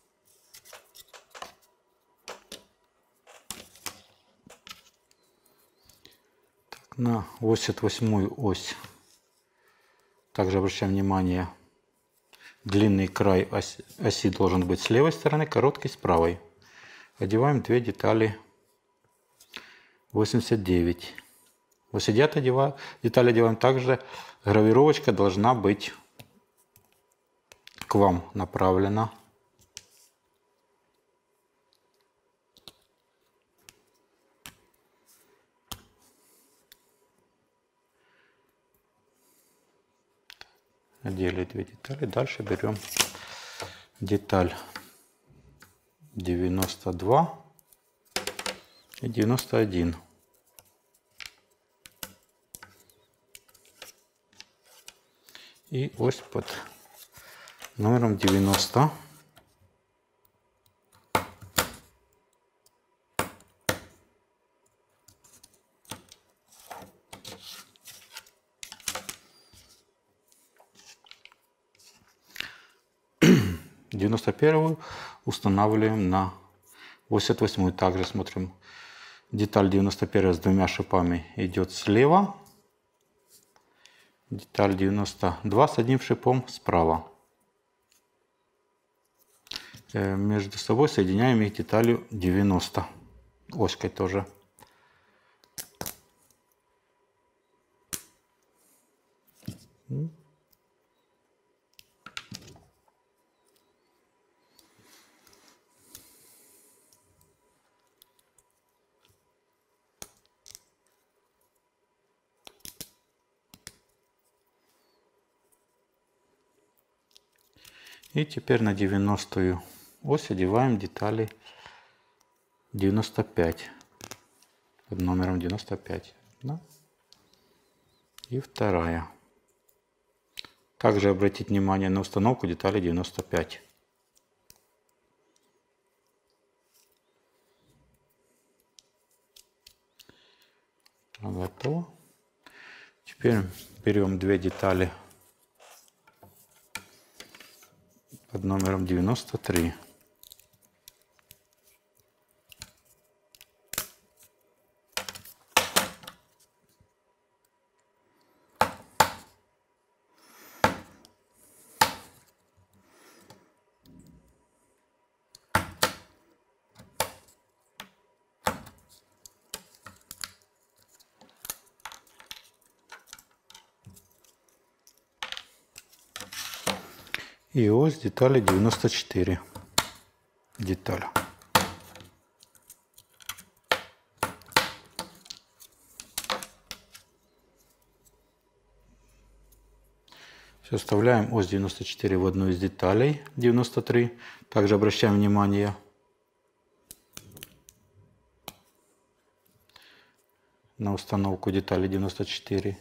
так, на восемьдесят восьмую ось. Также обращаем внимание, длинный край оси, оси должен быть с левой стороны, короткий с правой. Одеваем две детали восемьдесят девять. Вот сидят, одеваем, детали одеваем также. Гравировочка должна быть к вам направлена. Одели две детали. Дальше берем деталь девяносто два и девяносто один. И ось под номером девяносто. девяносто первую устанавливаем на восемьдесят восьмую. Также смотрим, деталь девяносто первая с двумя шипами идет слева. Деталь девяносто два с одним шипом справа. Между собой соединяем их деталью девяносто. Оськой тоже. И теперь на девяностую ось одеваем детали девяносто пять под номером девяносто пять. Да? И вторая. Также обратить внимание на установку детали девяносто пять. Готово. Теперь берем две детали под номером девяносто три. И ось детали девяносто четыре. Деталь. Все, вставляем ось девяносто четыре в одну из деталей девяносто три. Также обращаем внимание на установку детали девяносто четыре.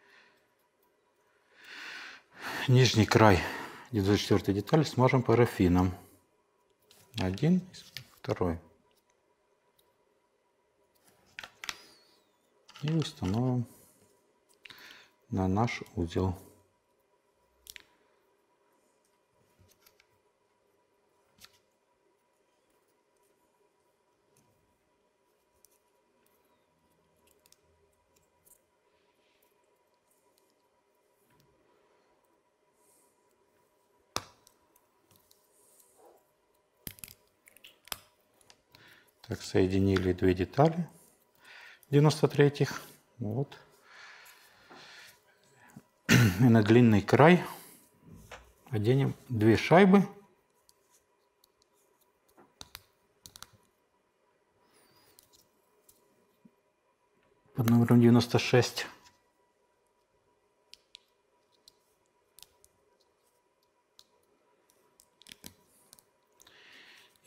Нижний край девяносто четвёртой детали смажем парафином. Один, второй. И установим на наш узел. Так, соединили две детали девяносто третьих. Вот. И на длинный край оденем две шайбы. Под номером девяносто шесть.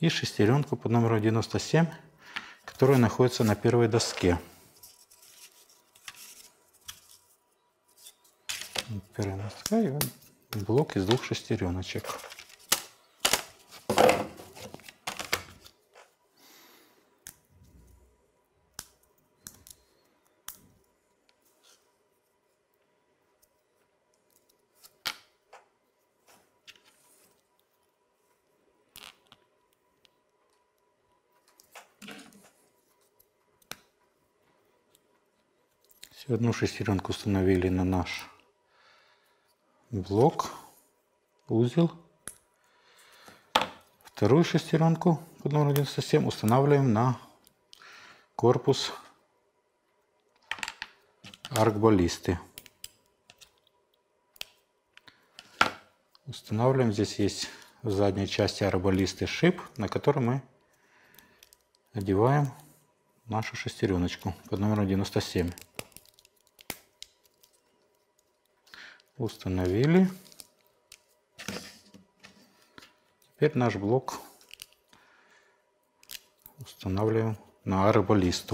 и шестеренку под номером девяносто семь, которая находится на первой доске. Первая доска и вот блок из двух шестереночек. Все, одну шестеренку установили на наш блок, узел. Вторую шестеренку под номером девяносто семь устанавливаем на корпус аркбаллисты. Устанавливаем. Здесь есть в задней части аркбаллисты шип, на который мы одеваем нашу шестереночку под номером девяносто семь. Установили. Теперь наш блок устанавливаем на аркбаллисту.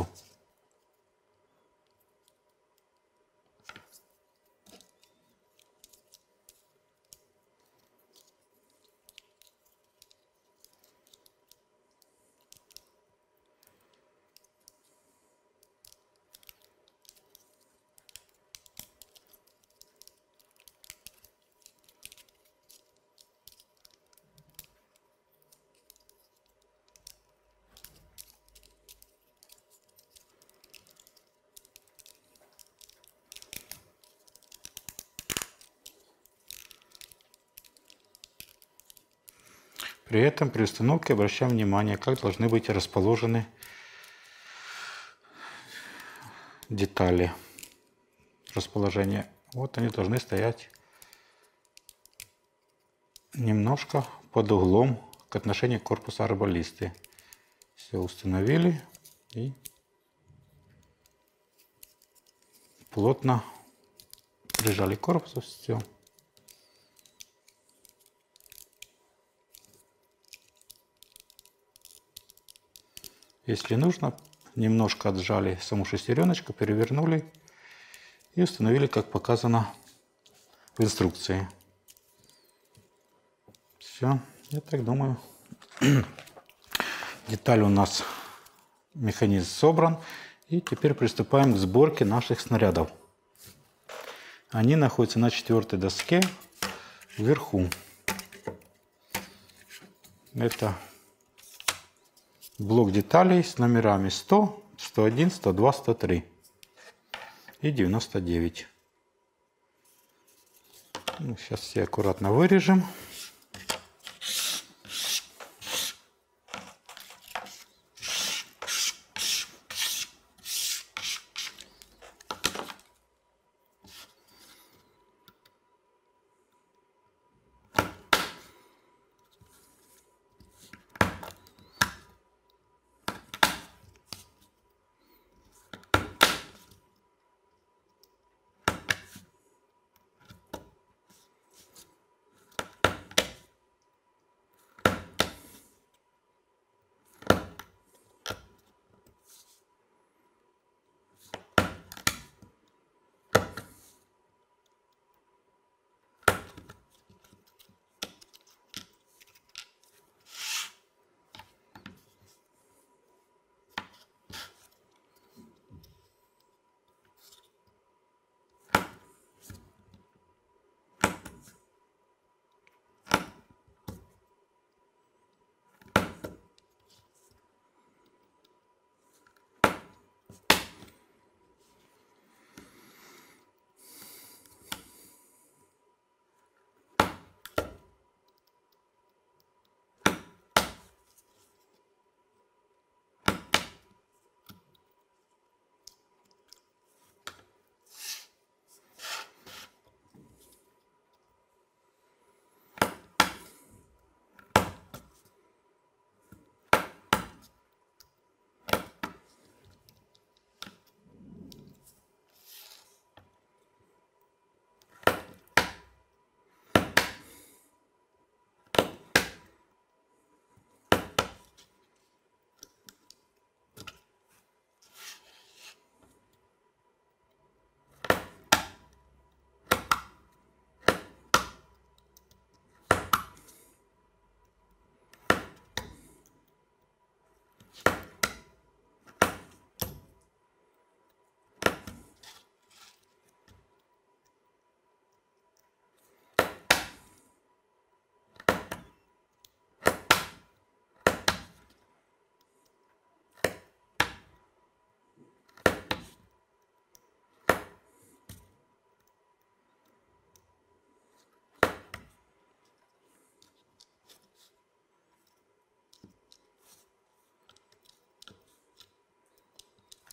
При этом при установке обращаем внимание, как должны быть расположены детали. Расположение. Вот они должны стоять немножко под углом к отношению корпуса аркбаллисты. Все установили и плотно прижали корпус. Все. Если нужно, немножко отжали саму шестереночку, перевернули и установили, как показано в инструкции. Все, я так думаю. Деталь у нас, механизм собран. И теперь приступаем к сборке наших снарядов. Они находятся на четвертой доске вверху. Это блок деталей с номерами сто, сто один, сто два, сто три и девяносто девять. Ну, сейчас все аккуратно вырежем.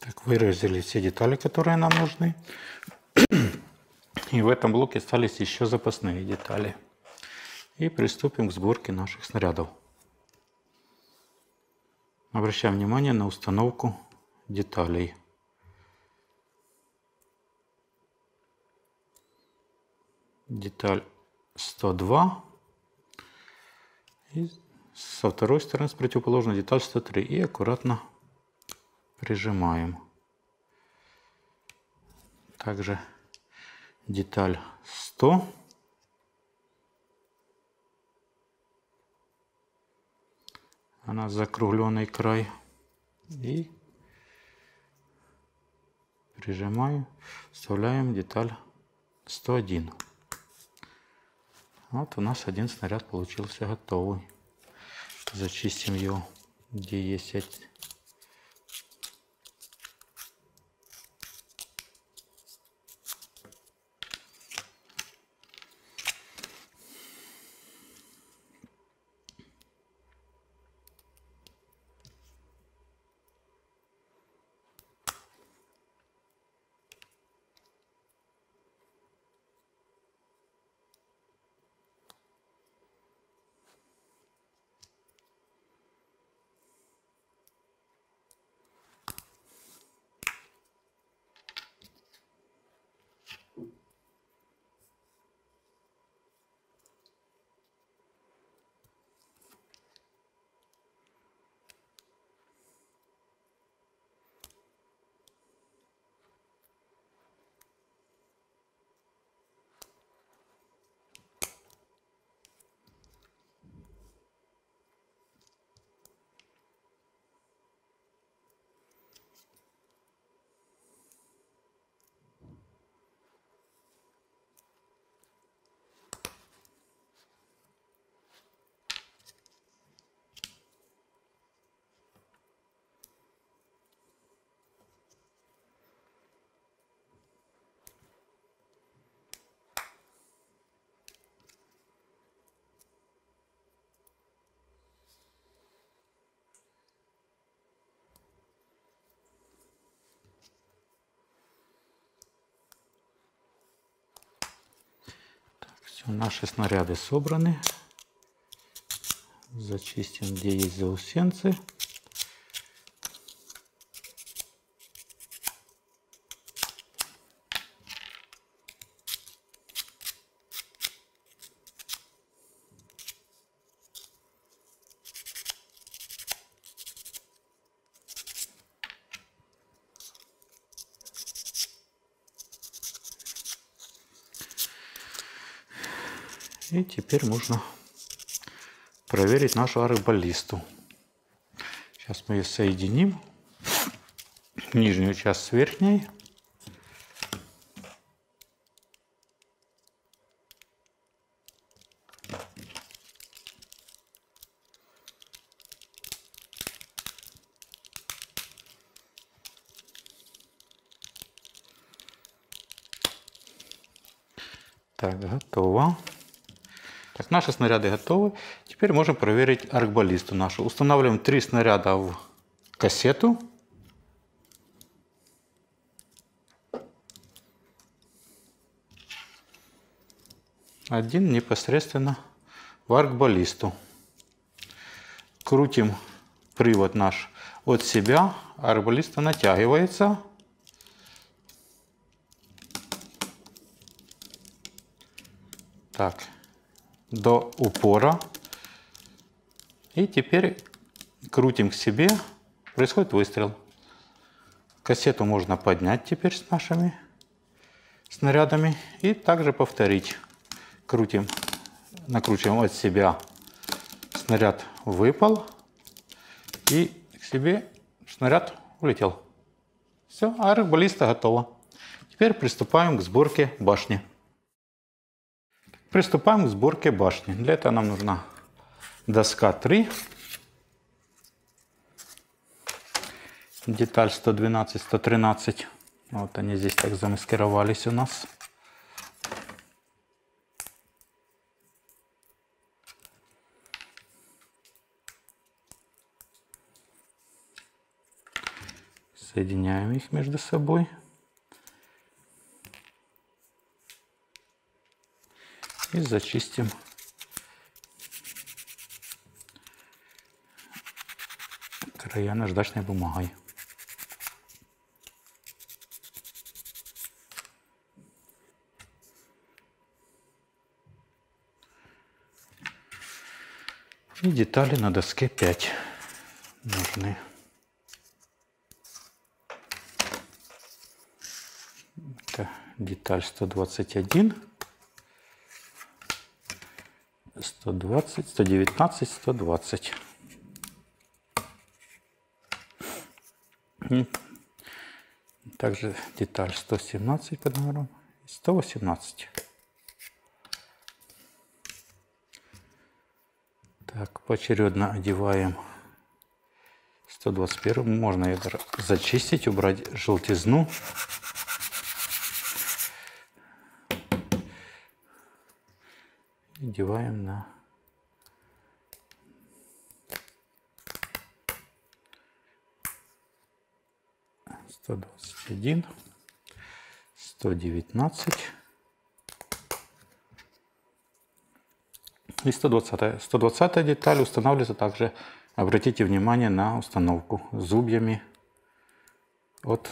Так, выразили все детали, которые нам нужны. И в этом блоке остались еще запасные детали. И приступим к сборке наших снарядов. Обращаем внимание на установку деталей. Деталь сто два. И со второй стороны, с противоположной, деталь сто три. И аккуратно прижимаем. Также деталь сто. Она закругленный край. И прижимаем, вставляем деталь сто один. Вот у нас один снаряд получился готовый. Зачистим его, где есть эти. Все, наши снаряды собраны. Зачистим, где есть заусенцы. И теперь можно проверить нашу аркбаллисту. Сейчас мы ее соединим. Нижнюю часть с верхней. Так, готово. Так, наши снаряды готовы. Теперь можем проверить аркбаллисту нашу. Устанавливаем три снаряда в кассету. Один непосредственно в аркбаллисту. Крутим привод наш от себя. Аркбаллиста натягивается. Так. До упора. И теперь крутим к себе. Происходит выстрел. Кассету можно поднять теперь с нашими снарядами. И также повторить. Крутим, накручиваем от себя. Снаряд выпал. И к себе снаряд улетел. Все, аркбаллиста готова. Теперь приступаем к сборке башни. Приступаем к сборке башни. Для этого нам нужна доска три. Деталь сто двенадцать сто тринадцать. Вот они здесь так замаскировались у нас. Соединяем их между собой. И зачистим края наждачной бумагой. И детали на доске пять нужны. Это деталь сто двадцать один, сто двадцать, сто девятнадцать, сто двадцать. И также деталь сто семнадцать под номером и сто восемнадцать. Так, поочередно одеваем сто двадцать один. Можно это зачистить, убрать желтизну. Одеваем на сто двадцать один, сто девятнадцать и сто двадцать. сто двадцатая деталь устанавливается также, обратите внимание на установку зубьями от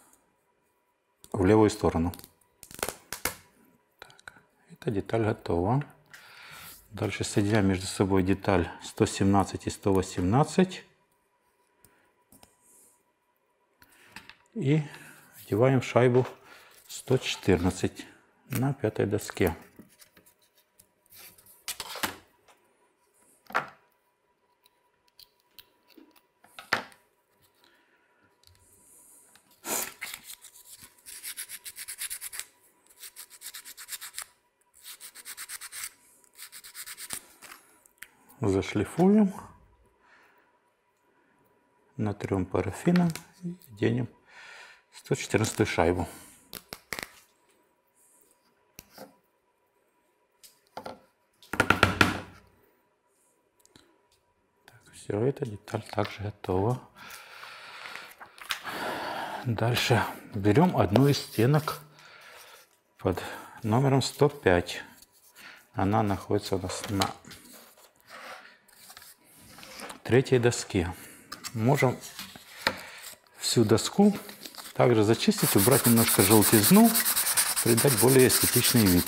в левую сторону. Так, эта деталь готова. Дальше соединяем между собой деталь сто семнадцать и сто восемнадцать. И одеваем шайбу сто четырнадцать на пятой доске. Зашлифуем, натрем парафином и оденем сто четырнадцатую шайбу. Так, все, эта деталь также готова. Дальше берем одну из стенок под номером сто пять. Она находится у нас на третьей доске. Можем всю доску также зачистить, убрать немножко желтизну, придать более эстетичный вид.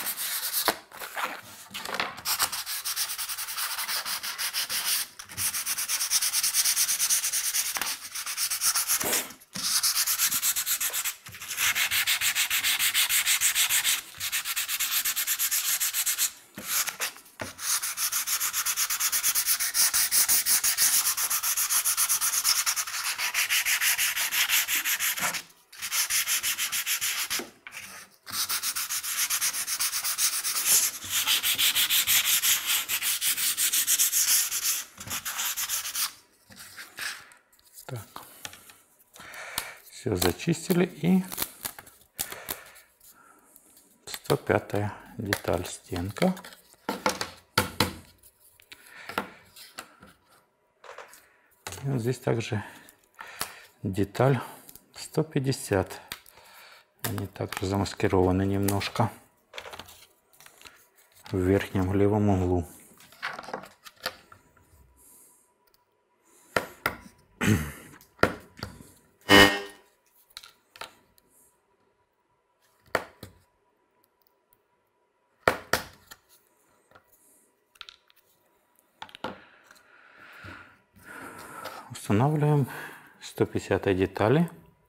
Так, все зачистили, и сто пятая деталь, стенка. И вот здесь также деталь сто пятьдесят. Они также замаскированы немножко в верхнем левом углу. Устанавливаем сто пятьдесят детали.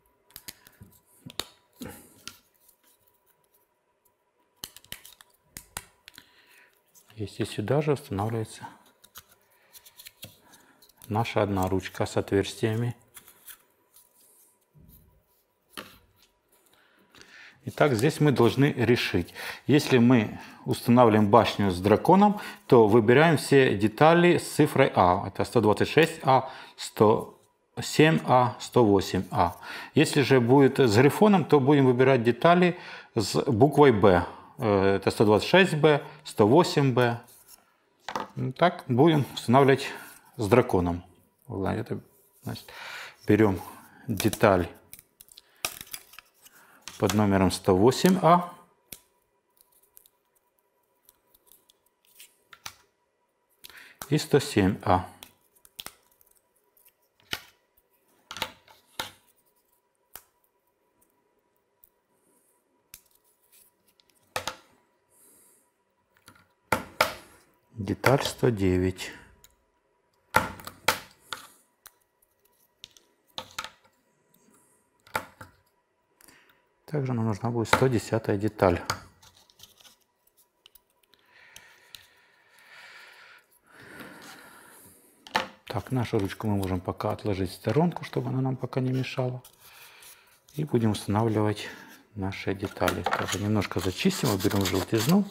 Если сюда же устанавливается наша одна ручка с отверстиями. Итак, здесь мы должны решить. Если мы устанавливаем башню с драконом, то выбираем все детали с цифрой А. Это сто двадцать шесть А, сто семь А, сто восемь А. Если же будет с грифоном, то будем выбирать детали с буквой Б. Это сто двадцать шесть Б, сто восемь Б. Так будем устанавливать с драконом. Это, значит, берем деталь под номером сто восемь А. И сто семь А. Деталь сто девять. Также нам нужна будет сто десятая деталь. Так, нашу ручку мы можем пока отложить в сторонку, чтобы она нам пока не мешала. И будем устанавливать наши детали. Также немножко зачистим, уберем желтизну.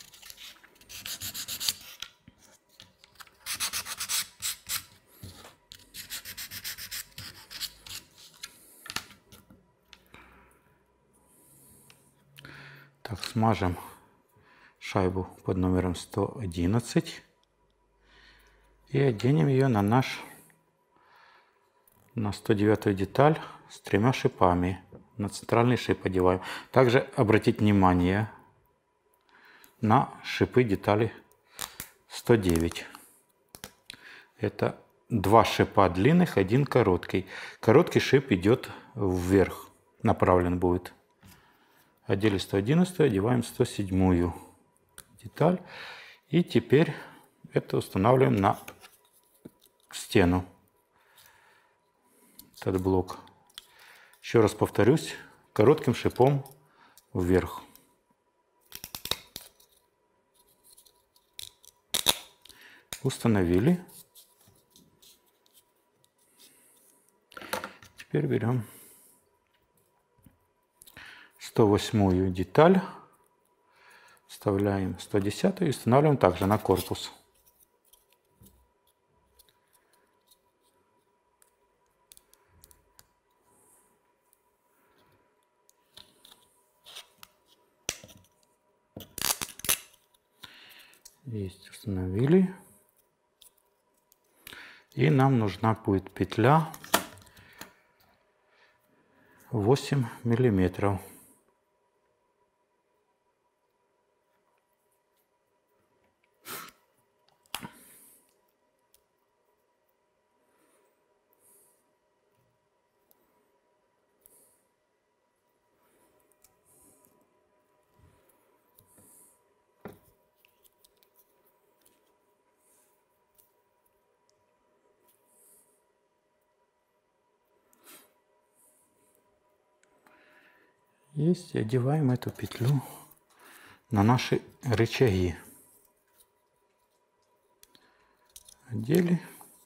Так, смажем шайбу под номером сто одиннадцать и оденем ее на наш на сто девятую деталь с тремя шипами. На центральный шип одеваем. Также обратить внимание на шипы детали сто девять. Это два шипа длинных, один короткий. Короткий шип идет вверх, направлен будет. Одели сто одиннадцатую, одеваем сто седьмую деталь. И теперь это устанавливаем на стену. Этот блок. Еще раз повторюсь, коротким шипом вверх. Установили. Теперь берем сто восьмую деталь, вставляем сто десятую и устанавливаем также на корпус. Есть, установили. И нам нужна будет петля восемь миллиметров. Есть, одеваем эту петлю на наши рычаги. Одели.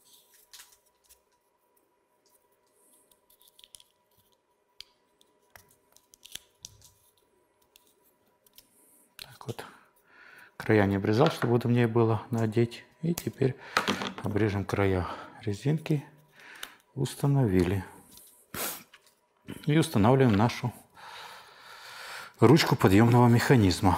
Так вот, края не обрезал, чтобы удобнее было надеть. И теперь обрежем края резинки. Установили. И устанавливаем нашу ручку подъемного механизма.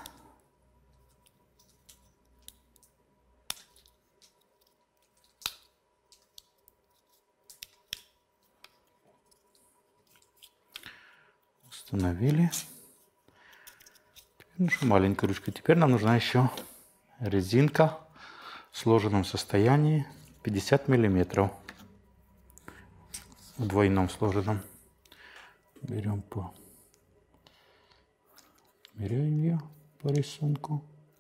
Установили. Нашу маленькую ручку. Теперь нам нужна еще резинка в сложенном состоянии пятьдесят миллиметров. В двойном сложенном. Берем по меряем ее по рисунку.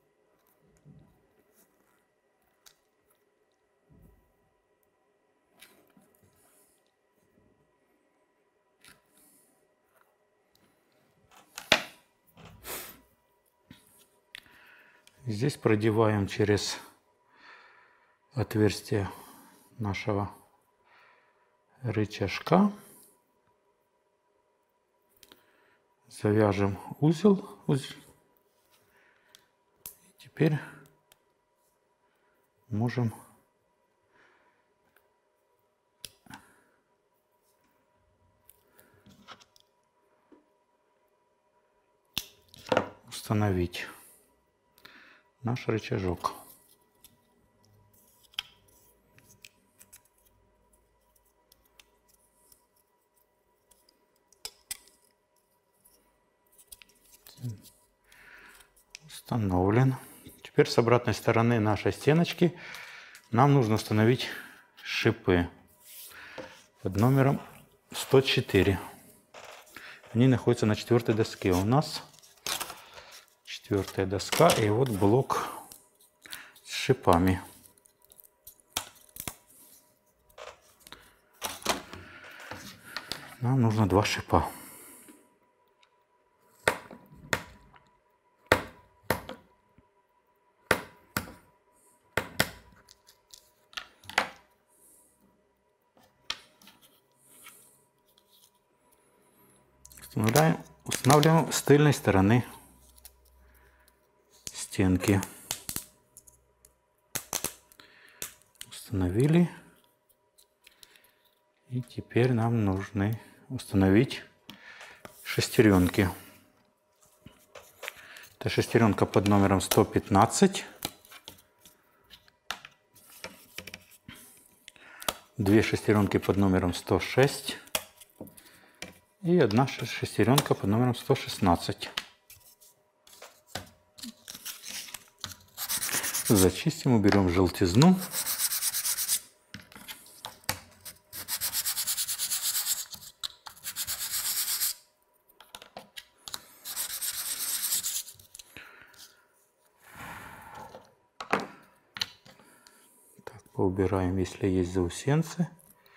Здесь продеваем через отверстие нашего рычажка. Завяжем узел. узел. И теперь можем установить наш рычажок. Установлен. Теперь с обратной стороны нашей стеночки нам нужно установить шипы под номером сто четыре. Они находятся на четвертой доске у нас. Четвертая доска и вот блок с шипами. Нам нужно два шипа. Устанавливаем, устанавливаем с тыльной стороны стенки. Установили. И теперь нам нужно установить шестеренки. Это шестеренка под номером сто пятнадцать. Две шестеренки под номером сто шесть. И одна шестеренка под номером сто шестнадцать. Зачистим, уберем желтизну. Так, поубираем, если есть заусенцы.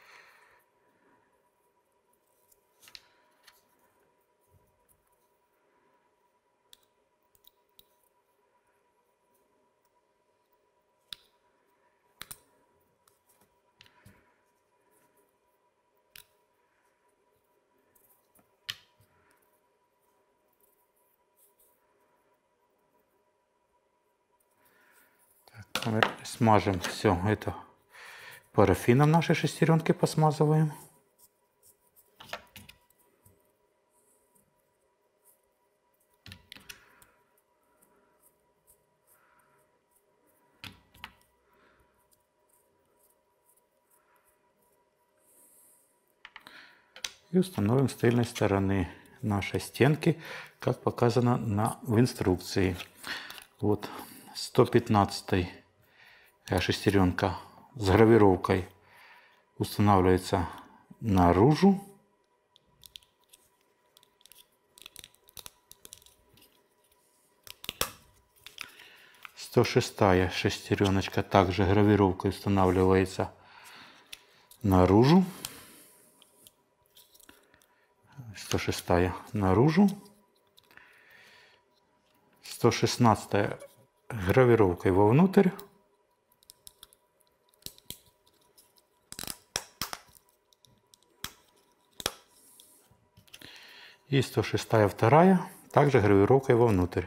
Смажем все это парафином, наши шестеренки посмазываем. И установим с тыльной стороны нашей стенки, как показано на, в инструкции. Вот сто пятнадцатая шестеренка с гравировкой устанавливается наружу. сто шестая шестереночка также гравировкой устанавливается наружу. сто шестая наружу. сто шестнадцатая гравировкой вовнутрь. И сто шестая вторая также гравировкой вовнутрь.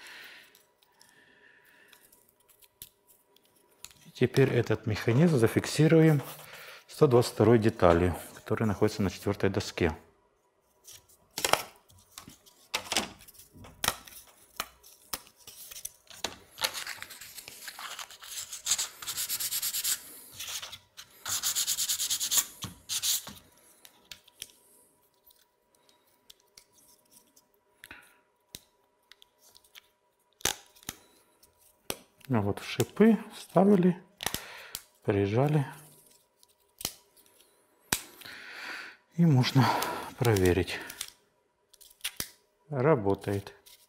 И теперь этот механизм зафиксируем сто двадцать второй деталью, которая находится на четвертой доске. Ну вот шипы вставили, прижали. И можно проверить. Работает.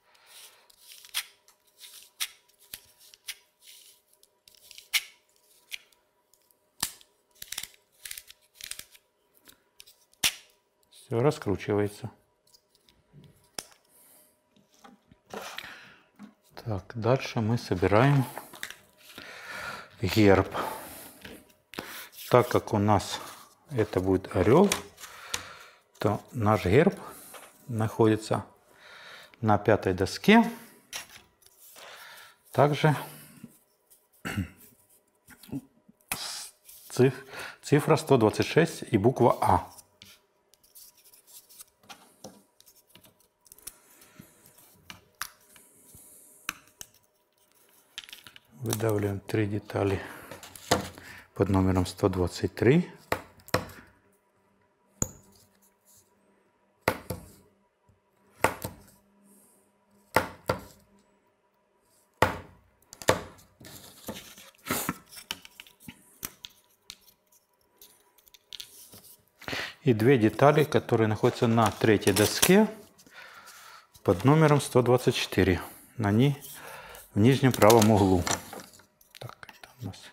Все раскручивается. Так, дальше мы собираем герб. Так как у нас это будет орел, то наш герб находится на пятой доске. Также цифра сто двадцать шесть и буква А. Выдавливаем три детали под номером сто двадцать три. и две детали, которые находятся на третьей доске под номером сто двадцать четыре. Они в нижнем правом углу. Так, это у нас...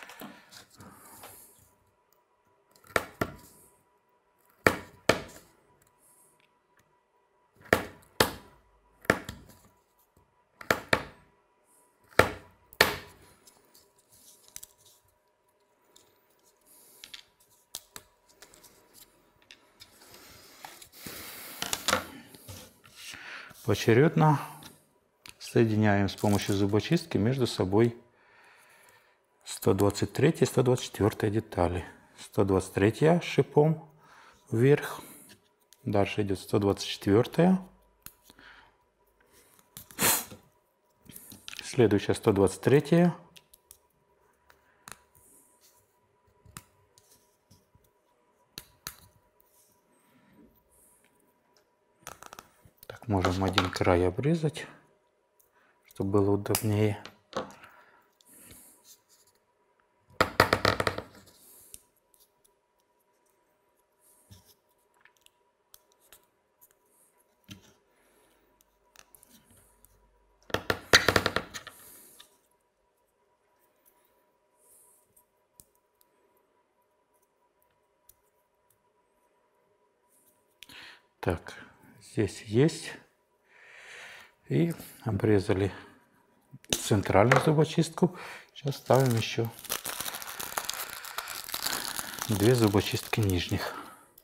Поочередно соединяем с помощью зубочистки между собой сто двадцать третья и сто двадцать четвёртая детали. сто двадцать третья шипом вверх, дальше идет сто двадцать четвёртая, следующая сто двадцать третья, можем один край обрезать, чтобы было удобнее. Так, здесь есть. И обрезали центральную зубочистку. Сейчас ставим еще две зубочистки нижних.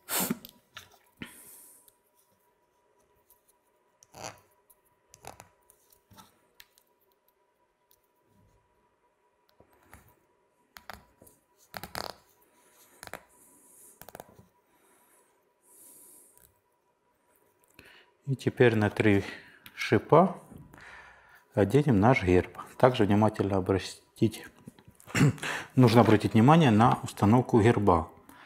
И теперь на три шипа оденем наш герб. Также внимательно обратить, нужно обратить внимание на установку герба.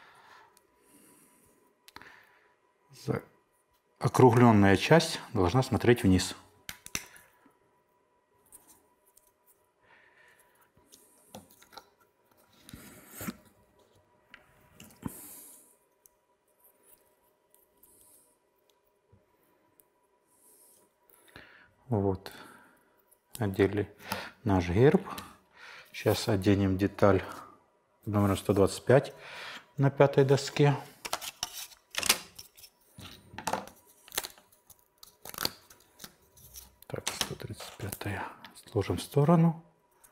Округленная часть должна смотреть вниз. Вот, одели наш герб. Сейчас оденем деталь номер сто двадцать пять на пятой доске. Так, сто тридцать пятая сложим в сторону.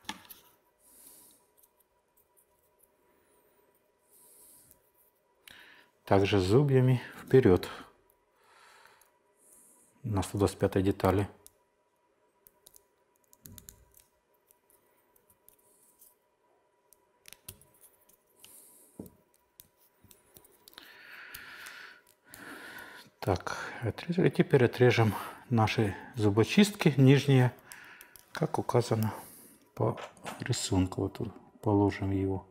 Также зубьями вперед на сто двадцать пятой детали. Так, отрезали. Теперь отрежем наши зубочистки нижние, как указано по рисунку. Вот тут положим его.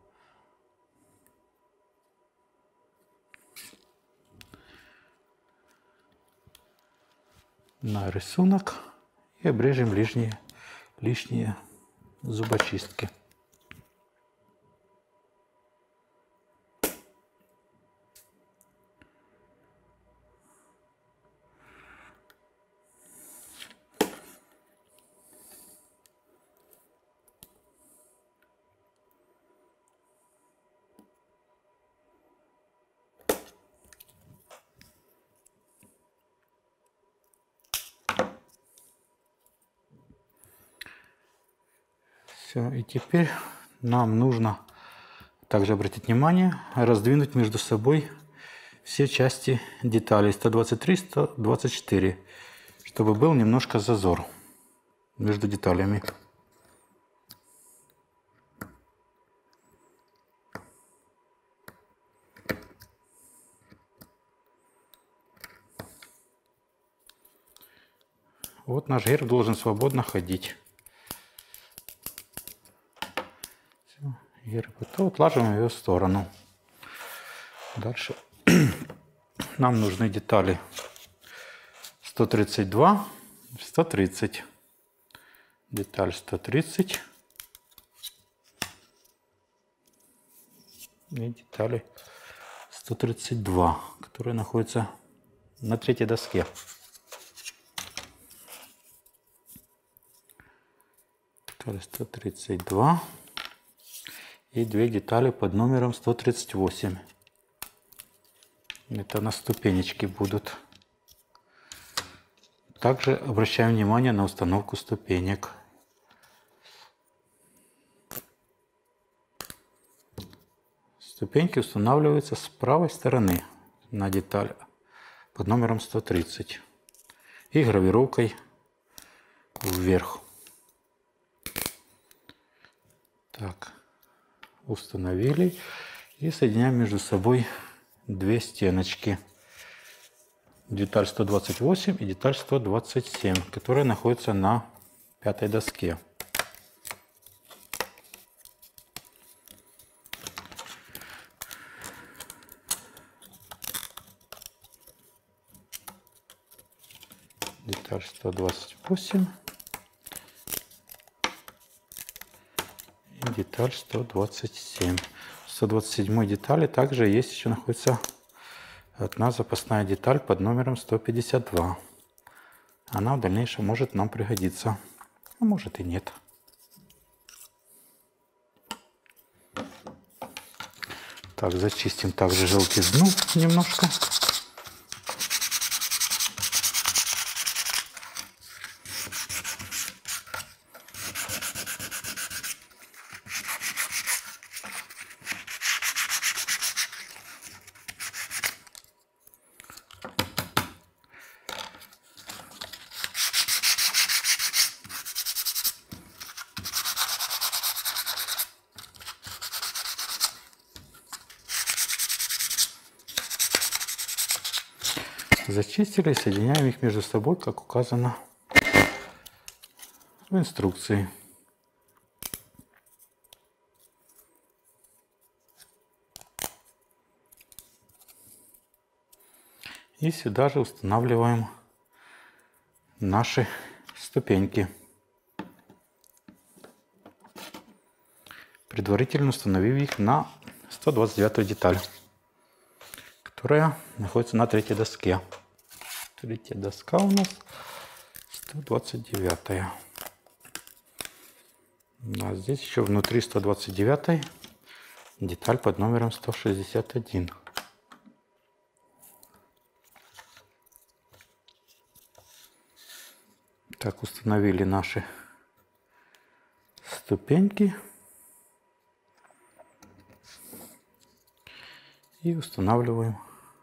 На рисунок и обрежем лишние, лишние зубочистки. Все, и теперь нам нужно также обратить внимание, раздвинуть между собой все части деталей сто двадцать три — сто двадцать четыре, чтобы был немножко зазор между деталями. Вот наш герб должен свободно ходить. Герб готов, отлаживаем его в сторону. Дальше нам нужны детали сто тридцать два, сто тридцать. Деталь сто тридцать. И детали сто тридцать два, который находится на третьей доске. сто тридцать два и две детали под номером сто тридцать восемь. Это на ступенечки будут. Также обращаем внимание на установку ступенек. Ступеньки устанавливаются с правой стороны на деталь под номером сто тридцать и гравировкой вверх. Так, установили и соединяем между собой две стеночки. Деталь сто двадцать восемь и деталь сто двадцать семь, которые находятся на пятой доске. Деталь сто двадцать восемь и деталь сто двадцать семь. В сто двадцать седьмой детали также есть еще находится одна запасная деталь под номером сто пятьдесят два. Она в дальнейшем может нам пригодиться, а может и нет. Так, зачистим также желтизну немножко. Зачистили и соединяем их между собой, как указано в инструкции. И сюда же устанавливаем наши ступеньки, предварительно установив их на сто двадцать девятую деталь, которая находится на третьей доске. Третья доска у нас сто двадцать девятая. А здесь еще внутри сто двадцать девятой деталь под номером сто шестьдесят один. Так, установили наши ступеньки и устанавливаем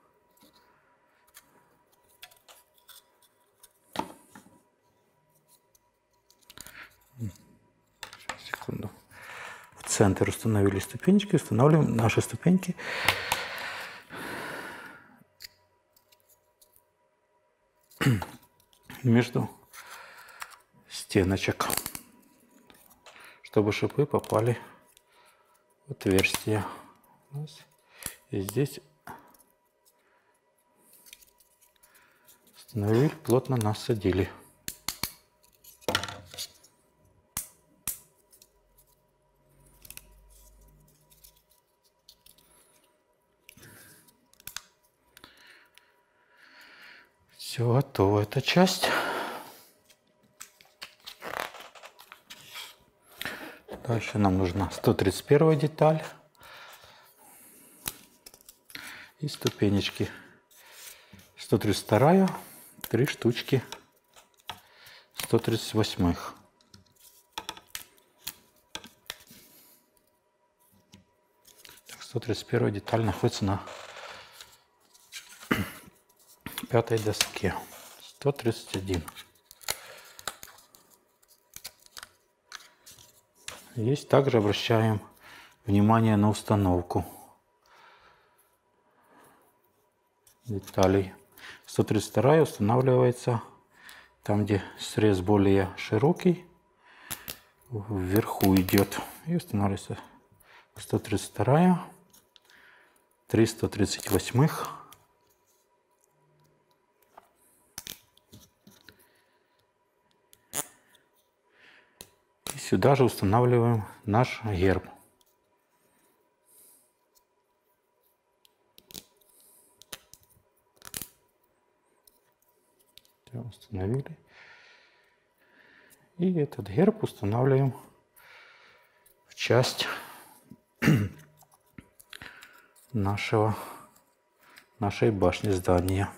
секунду. В центр установили ступенечки, устанавливаем наши ступеньки между стеночек, чтобы шипы попали в отверстие. И здесь установили, плотно насадили. Все готово, эта часть. Дальше нам нужна сто тридцать первая деталь и ступенечки. сто тридцать вторая, три штучки сто тридцать восьмых. сто тридцать первая деталь находится на пятой доске. сто тридцать один. Есть также обращаем внимание на установку деталей. сто тридцать вторая устанавливается там, где срез более широкий, вверху идет, и устанавливается сто тридцать вторая, три сто тридцать восьмых. И сюда же устанавливаем наш герб. Все, установили. И этот герб устанавливаем в часть нашего, нашей башни здания.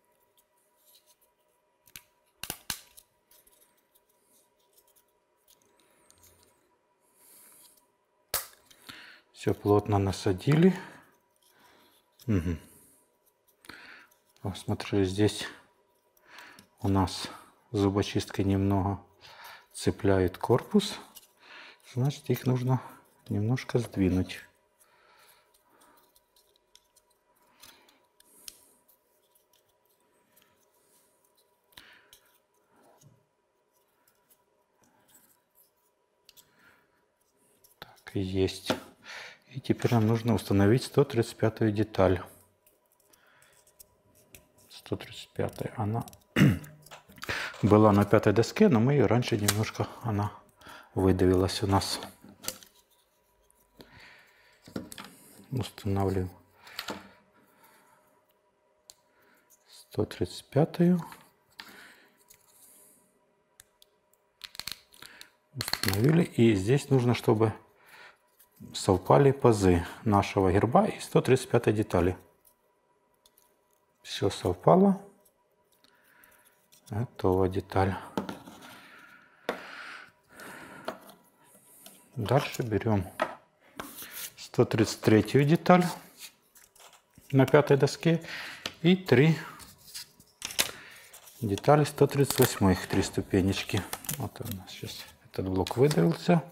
Все плотно насадили. Угу. Посмотрели, здесь у нас зубочисткой немного цепляет корпус. Значит, их нужно немножко сдвинуть. Так и есть. И теперь нам нужно установить сто тридцать пятую деталь. сто тридцать пятая. Она была на пятой доске, но мы ее раньше немножко, она выдавилась у нас. Устанавливаем сто тридцать пятую. Установили. И здесь нужно, чтобы совпали пазы нашего герба и сто тридцать пятой детали. Все совпало. Готова деталь. Дальше берем сто тридцать третью деталь на пятой доске и три детали сто тридцать восьмой, их три ступенечки. Вот у нас сейчас этот блок выдавился.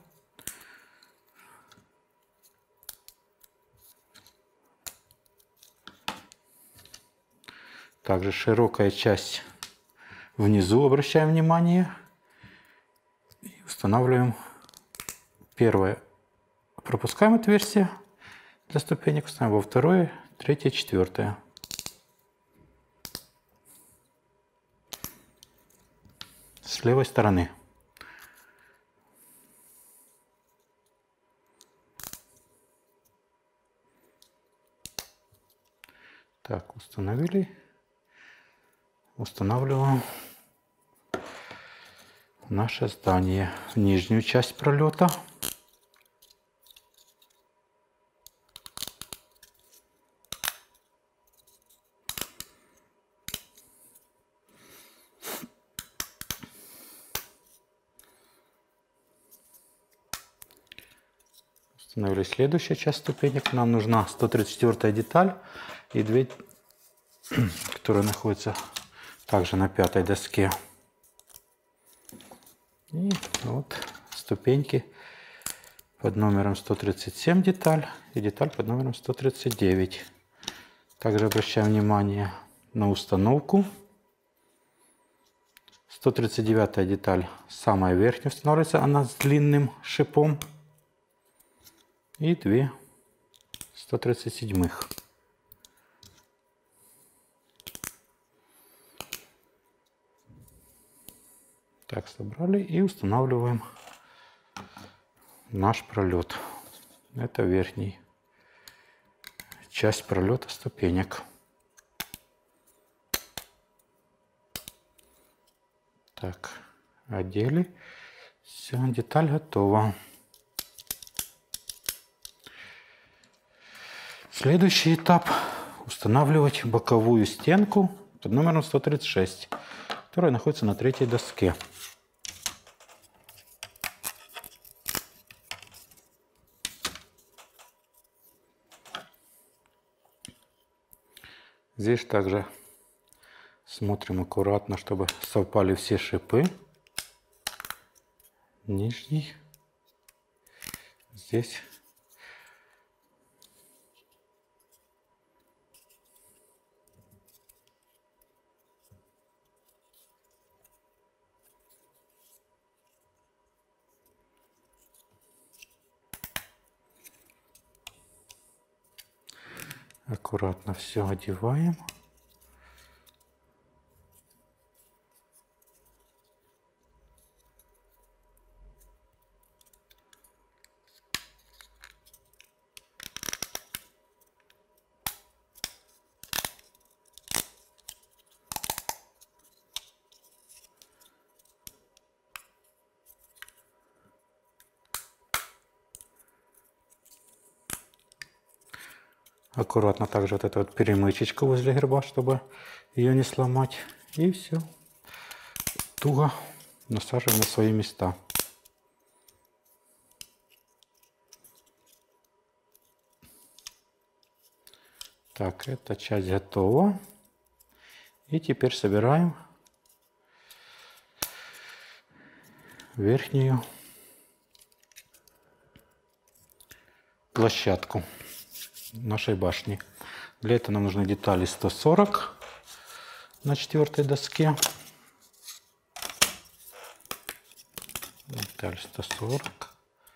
Также широкая часть внизу, обращаем внимание. И устанавливаем первое. Пропускаем отверстие для ступенек, ставим во второе, третье, четвертое. С левой стороны. Так, установили. Устанавливаем наше здание в нижнюю часть пролета. Установили следующую часть ступенек. Нам нужна сто тридцать четвёртая деталь и две, которые находятся также на пятой доске. И вот ступеньки под номером сто тридцать семь деталь и деталь под номером сто тридцать девять. Также обращаем внимание на установку. сто тридцать девятая деталь самая верхняя устанавливается, она с длинным шипом. И две сто тридцать седьмых. Так, собрали и устанавливаем наш пролет. Это верхний часть пролета ступенек. Так, одели. Все, деталь готова. Следующий этап — устанавливать боковую стенку под номером сто тридцать шесть, которая находится на третьей доске. Здесь также смотрим аккуратно, чтобы совпали все шипы. Нижний. Здесь. Аккуратно все одеваем. Аккуратно также вот эта вот перемычечка возле герба, чтобы ее не сломать. И все. Туго насаживаем на свои места. Так, эта часть готова. И теперь собираем верхнюю площадку нашей башни. Для этого нам нужны детали сто сорок на четвертой доске. Деталь сто сорок.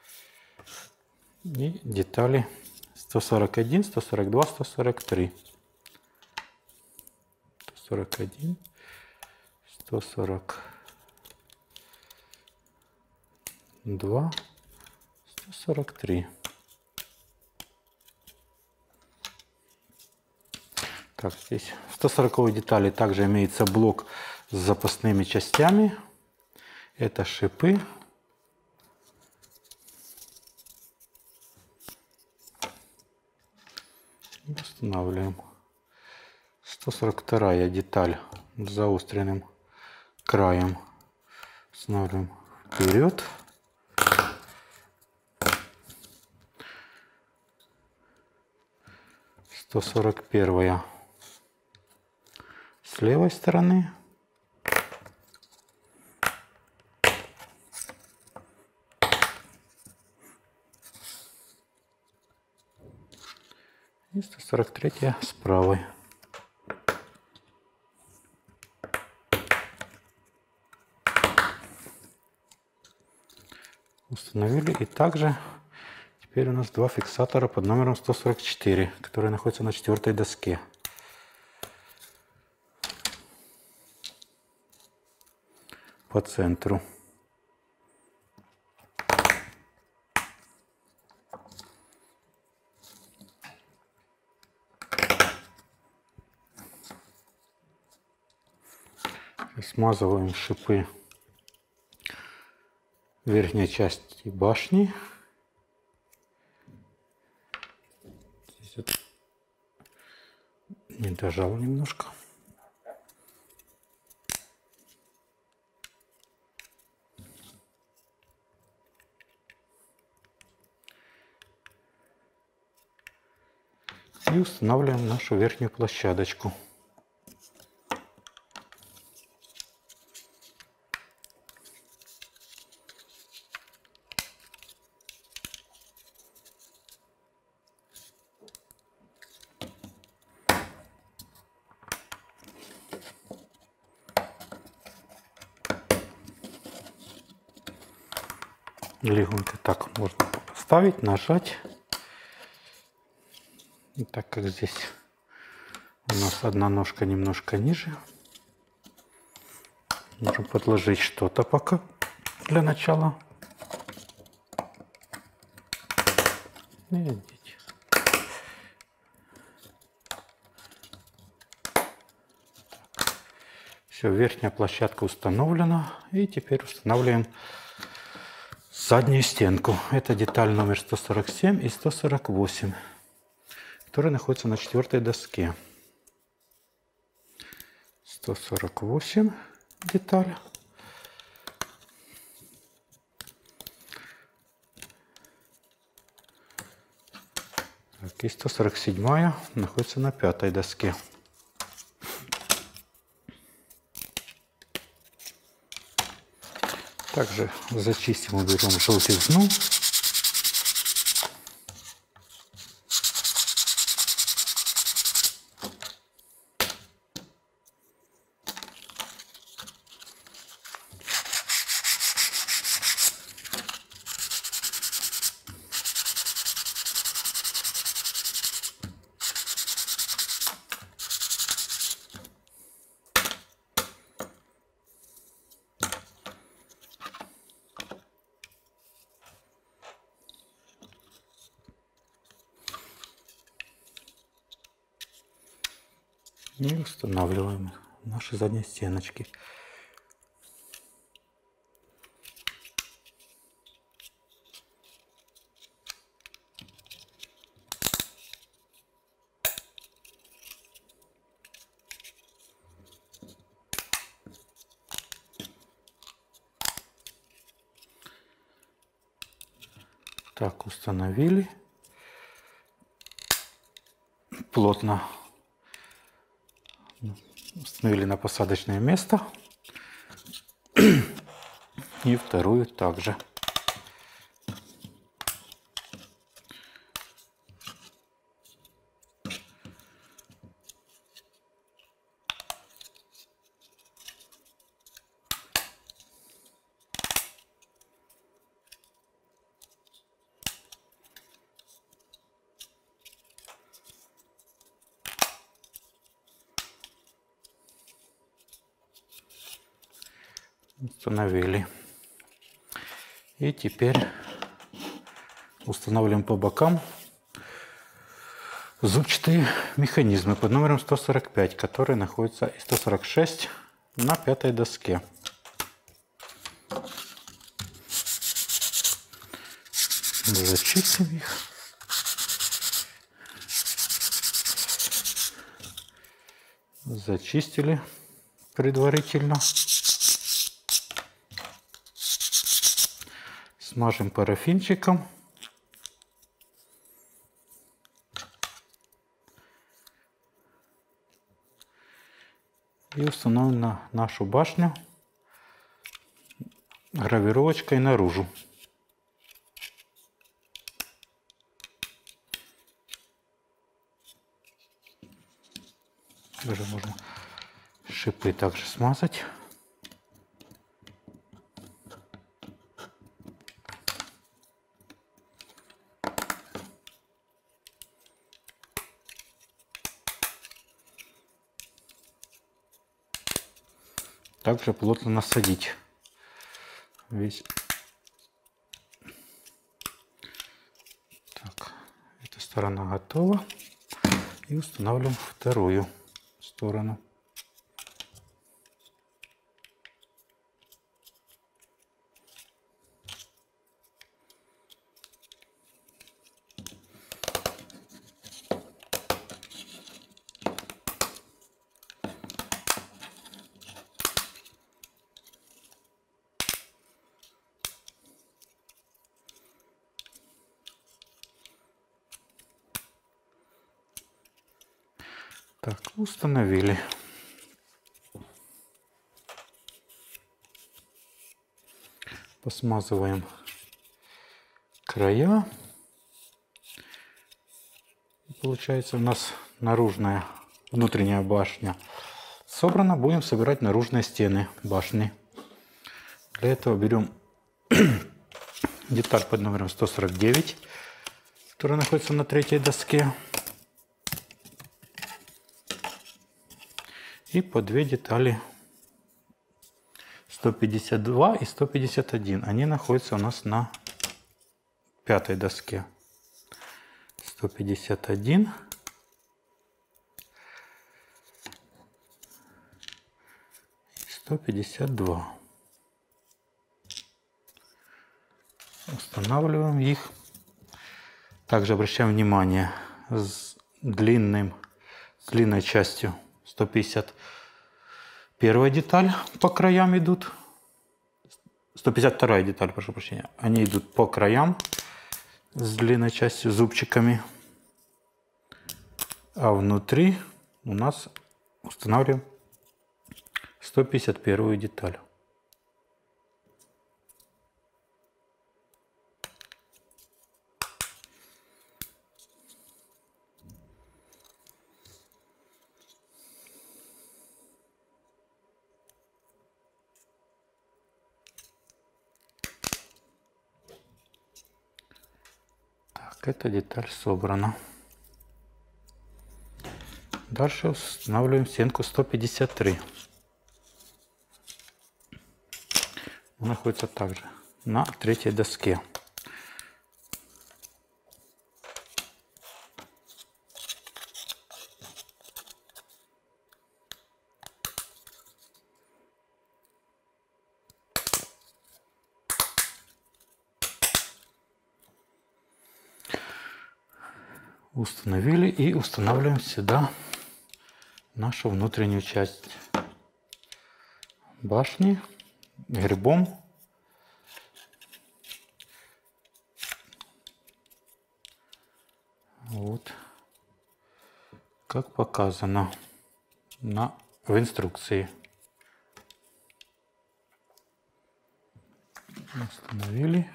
И детали сто сорок один, сто сорок два, сто сорок три. сто сорок один, сто сорок два, сто сорок три. Так, здесь в сто сороковой детали также имеется блок с запасными частями. Это шипы. Устанавливаем. сто сорок вторая деталь с заостренным краем. Устанавливаем вперед. сто сорок первая с левой стороны. И сто сорок третья с правой. Установили. И также теперь у нас два фиксатора под номером сто сорок четыре, которые находятся на четвертой доске. По центру. Смазываем шипы верхней части башни. Здесь вот не дожал немножко. И устанавливаем нашу верхнюю площадочку. Легонько так можно поставить, нажать. И так как здесь у нас одна ножка немножко ниже, можем подложить что-то пока для начала. И одеть. Все, верхняя площадка установлена. И теперь устанавливаем заднюю стенку. Это деталь номер сто сорок семь и сто сорок восемь, которые находятся на четвертой доске. сто сорок восемь деталь. Так, и сто сорок семь находится на пятой доске. Также зачистим, уберем желтизну. И устанавливаем наши задние стеночки. Так, установили. Плотно установили на посадочное место. И вторую также. Установили. И теперь устанавливаем по бокам зубчатые механизмы под номером сто сорок пять, которые находятся и сто сорок шесть на пятой доске. Зачистим их. Зачистили предварительно. Смажем парафинчиком. И установим на нашу башню гравировочкой наружу. Даже можно шипы также смазать. Также плотно насадить весь. Так, эта сторона готова. И устанавливаем вторую сторону. Так, установили. Посмазываем края. Получается у нас наружная, внутренняя башня собрана. Будем собирать наружные стены башни. Для этого берем деталь под номером сто сорок девять, которая находится на третьей доске. И по две детали сто пятьдесят два и сто пятьдесят один. Они находятся у нас на пятой доске. сто пятьдесят один. И сто пятьдесят два. Устанавливаем их. Также обращаем внимание с длинным, с длинной частью. сто пятьдесят первая деталь по краям идут. сто пятьдесят вторая деталь, прошу прощения. Они идут по краям с длинной частью, зубчиками. А внутри у нас устанавливаем сто пятьдесят первую деталь. Эта деталь собрана. Дальше устанавливаем стенку сто пятьдесят три. Она находится также на третьей доске. Установили и устанавливаем сюда нашу внутреннюю часть башни гербом. как показано на, в инструкции. Установили.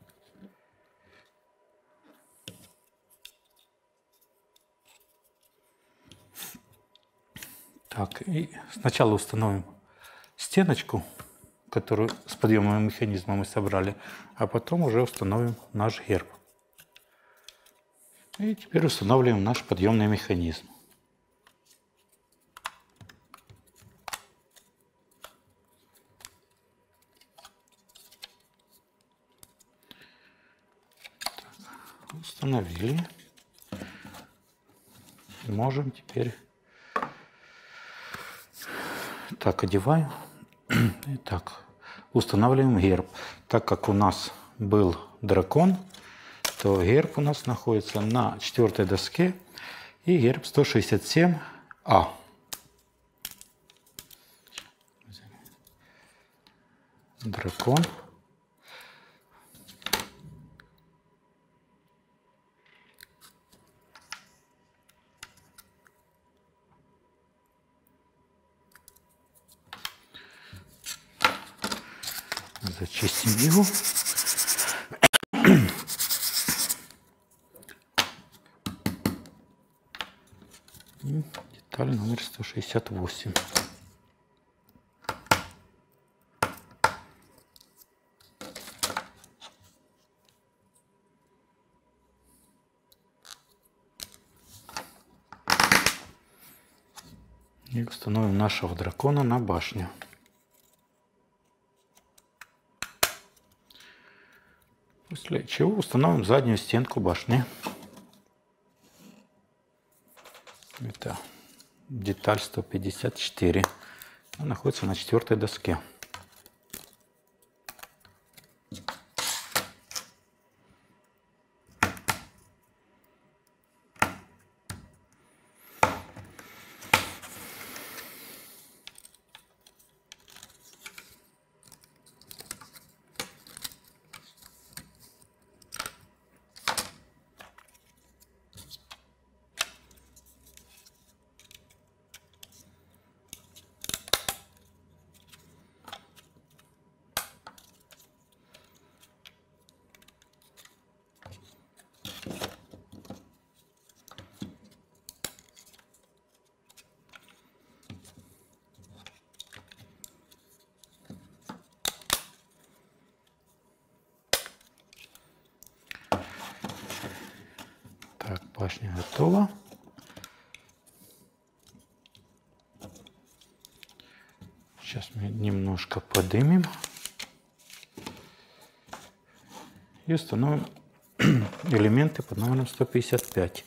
Так, и сначала установим стеночку, которую с подъемным механизмом мы собрали, а потом уже установим наш герб. И теперь устанавливаем наш подъемный механизм. Так, установили. Можем теперь... Так, одеваем. Итак, устанавливаем герб. Так как у нас был дракон, то герб у нас находится на четвертой доске, и герб сто шестьдесят семь А. Дракон. Зачистим его. Деталь номер сто шестьдесят восемь. И установим нашего дракона на башню. После чего установим заднюю стенку башни. Это деталь сто пятьдесят четыре. Она находится на четвертой доске. Так, башня готова. Сейчас мы немножко поднимем и установим элементы под номером сто пятьдесят пять.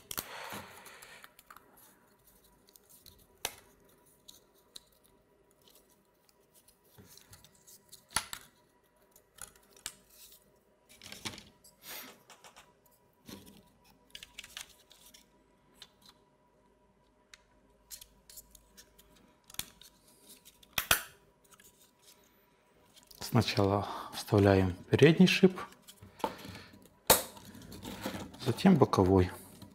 Сначала вставляем передний шип, затем боковой.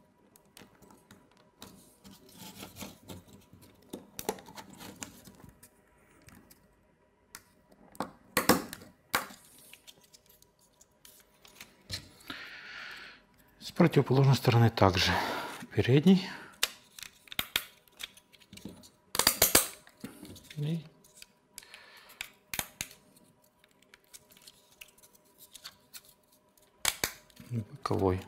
С противоположной стороны также передний и боковой.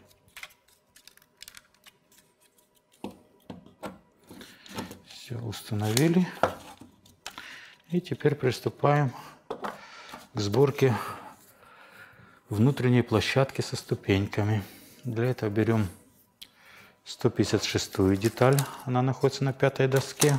Все установили. И теперь приступаем к сборке внутренней площадки со ступеньками. Для этого берем сто пятьдесят шестую деталь. Она находится на пятой доске.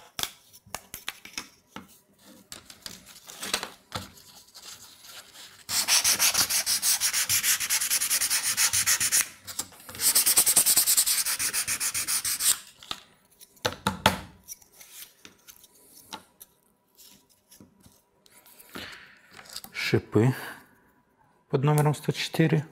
Шипы под номером сто четыре.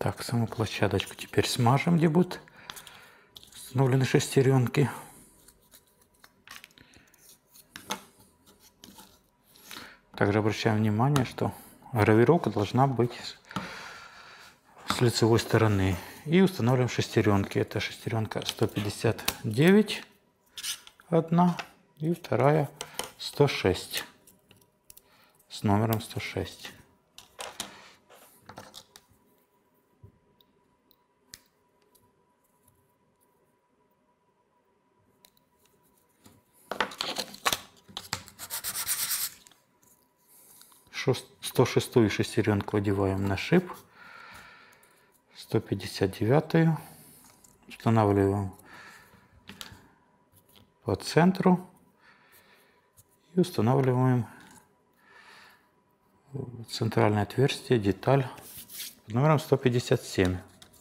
Так, саму площадочку теперь смажем, где будут установлены шестеренки. Также обращаем внимание, что гравировка должна быть с лицевой стороны. И устанавливаем шестеренки. Это шестеренка сто пятьдесят девять, одна, и вторая сто шесть, с номером сто шесть. сто шестую шестеренку одеваем на шип, сто пятьдесят девятую устанавливаем по центру и устанавливаем в центральное отверстие деталь под номером сто пятьдесят семь.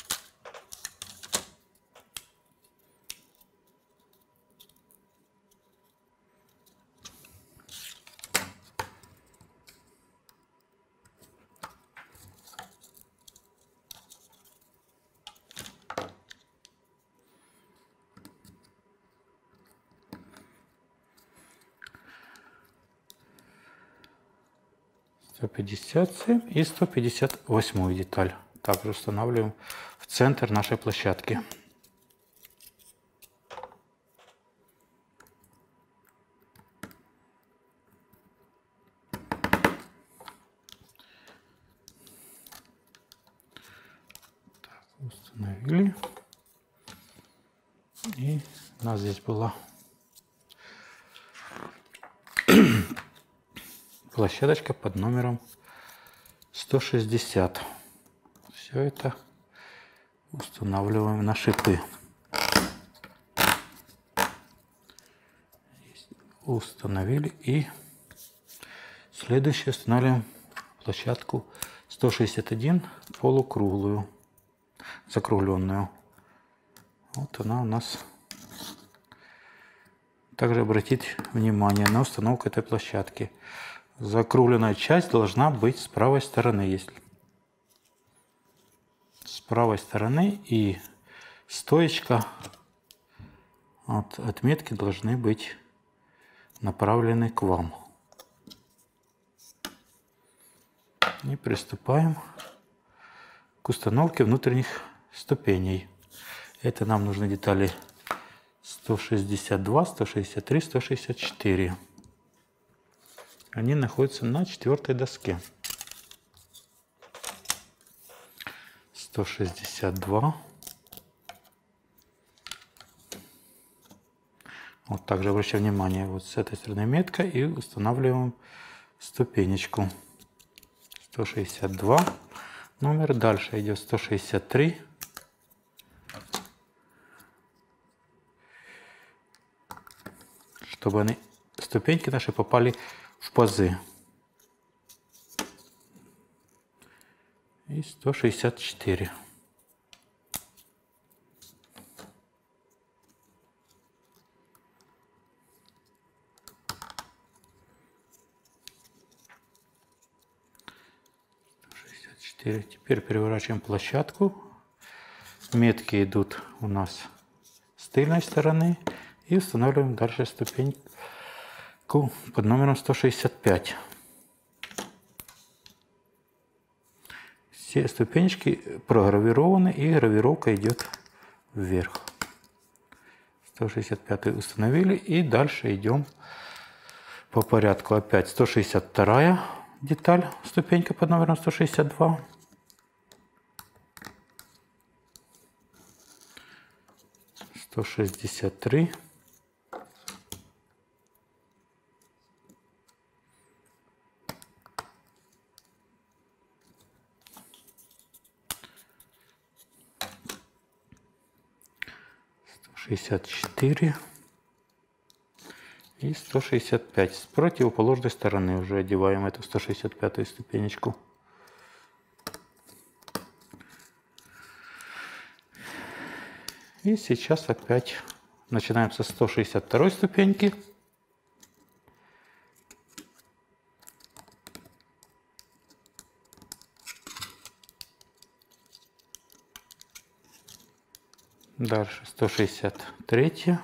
сто пятьдесят семь и сто пятьдесят восьмую деталь также устанавливаем в центр нашей площадки. Так, установили. И у нас здесь была площадочка под номером сто шестьдесят. Все это устанавливаем на шипы. Установили. И следующее устанавливаем площадку сто шестьдесят один полукруглую, закругленную. Вот она у нас. Также обратить внимание на установку этой площадки. Закругленная часть должна быть с правой стороны. Если с правой стороны, и стоечка от отметки должны быть направлены к вам. И приступаем к установке внутренних ступеней. Это нам нужны детали сто шестьдесят два, сто шестьдесят три, сто шестьдесят четыре. Они находятся на четвертой доске. сто шестьдесят два. Вот также обращаем внимание, вот с этой стороны метка, и устанавливаем ступенечку. сто шестьдесят два номер. Дальше идет сто шестьдесят три. Чтобы они, ступеньки наши, попали в пазы. И сто шестьдесят четыре. сто шестьдесят четыре. Теперь переворачиваем площадку. Метки идут у нас с тыльной стороны. И устанавливаем дальше ступеньку под номером сто шестьдесят пять. Все ступенечки програвированы, и гравировка идет вверх. сто шестьдесят пять установили, и дальше идем по порядку. Опять сто шестьдесят вторая деталь, ступенька под номером сто шестьдесят два. сто шестьдесят три. шестьдесят четыре и сто шестьдесят пять. С противоположной стороны уже одеваем эту сто шестьдесят пятую ступенечку. И сейчас опять начинаем со сто шестьдесят второй ступеньки. Дальше сто шестьдесят три.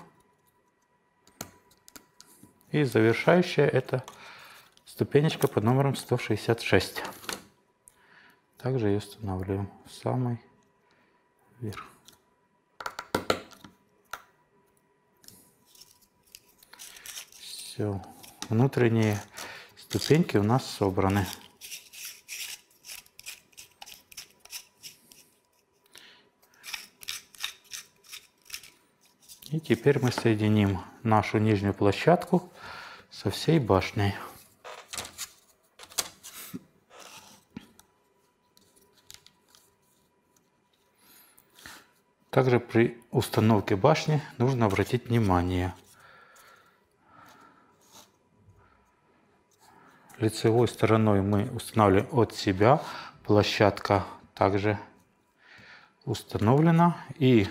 И завершающая это ступенечка под номером сто шестьдесят шесть. Также ее устанавливаем в самый верх. Все, внутренние ступеньки у нас собраны. И теперь мы соединим нашу нижнюю площадку со всей башней. Также при установке башни нужно обратить внимание. Лицевой стороной мы устанавливаем от себя. Площадка также установлена. И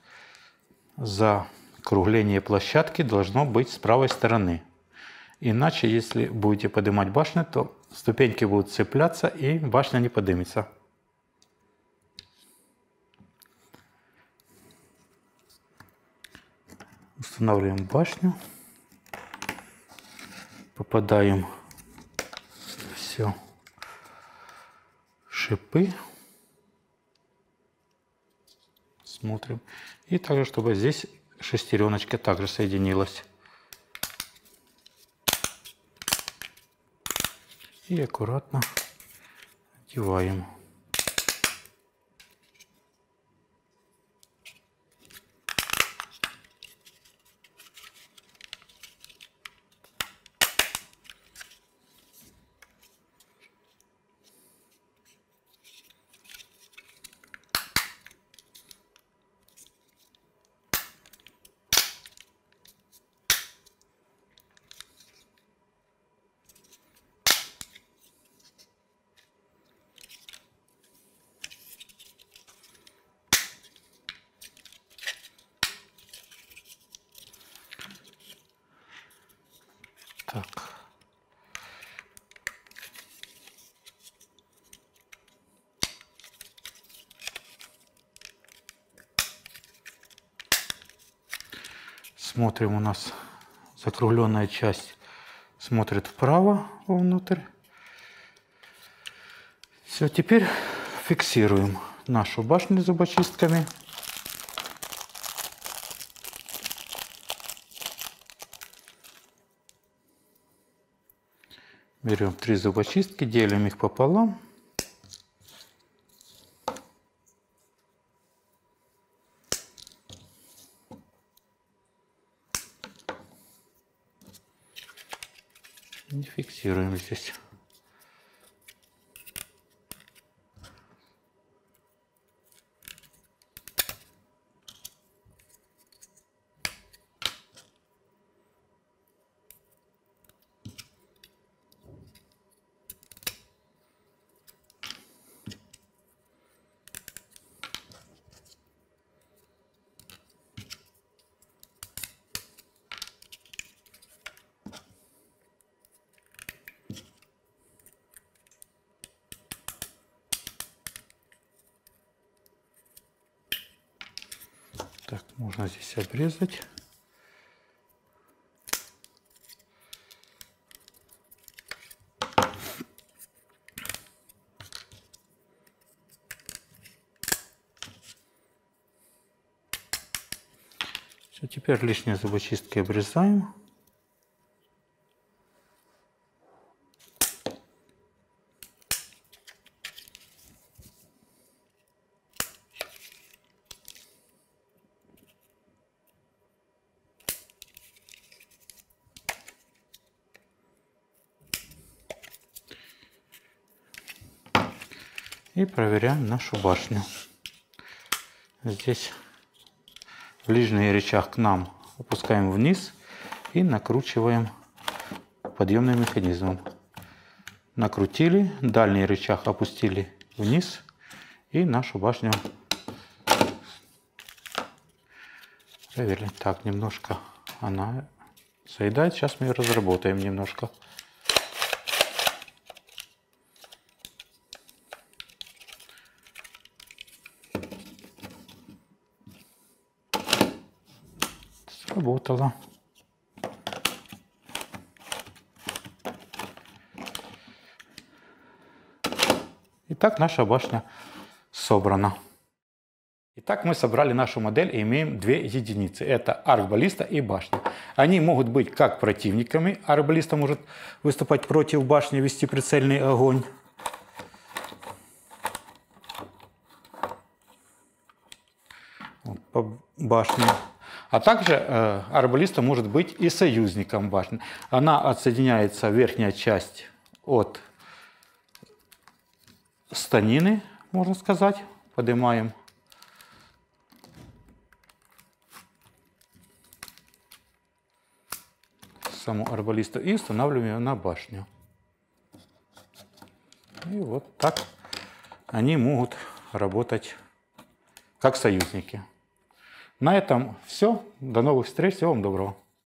закругление площадки должно быть с правой стороны. Иначе, если будете поднимать башню, то ступеньки будут цепляться и башня не поднимется. Устанавливаем башню. Попадаем все шипы. Смотрим. И также, чтобы здесь шестереночка также соединилась. И аккуратно одеваем. Так. Смотрим, у нас закругленная часть смотрит вправо вовнутрь. Все, теперь фиксируем нашу башню зубочистками. Берем три зубочистки, делим их пополам. И фиксируем здесь. Так, можно здесь обрезать. Все, теперь лишние зубочистки обрезаем. И проверяем нашу башню. Здесь ближний рычаг к нам опускаем вниз и накручиваем подъемным механизмом. Накрутили, дальний рычаг опустили вниз и нашу башню проверили. Так, немножко она заедает. Сейчас мы ее разработаем немножко. Работала. Итак, наша башня собрана. Итак, мы собрали нашу модель и имеем две единицы. Это аркбаллиста и башня. Они могут быть как противниками. Аркбаллиста может выступать против башни, вести прицельный огонь. Вот, по башне. А также э, арбаллиста может быть и союзником башни. Она отсоединяется, верхняя часть, от станины, можно сказать. Поднимаем. Саму арбаллисту и устанавливаем ее на башню. И вот так они могут работать как союзники. На этом все. До новых встреч. Всего вам доброго.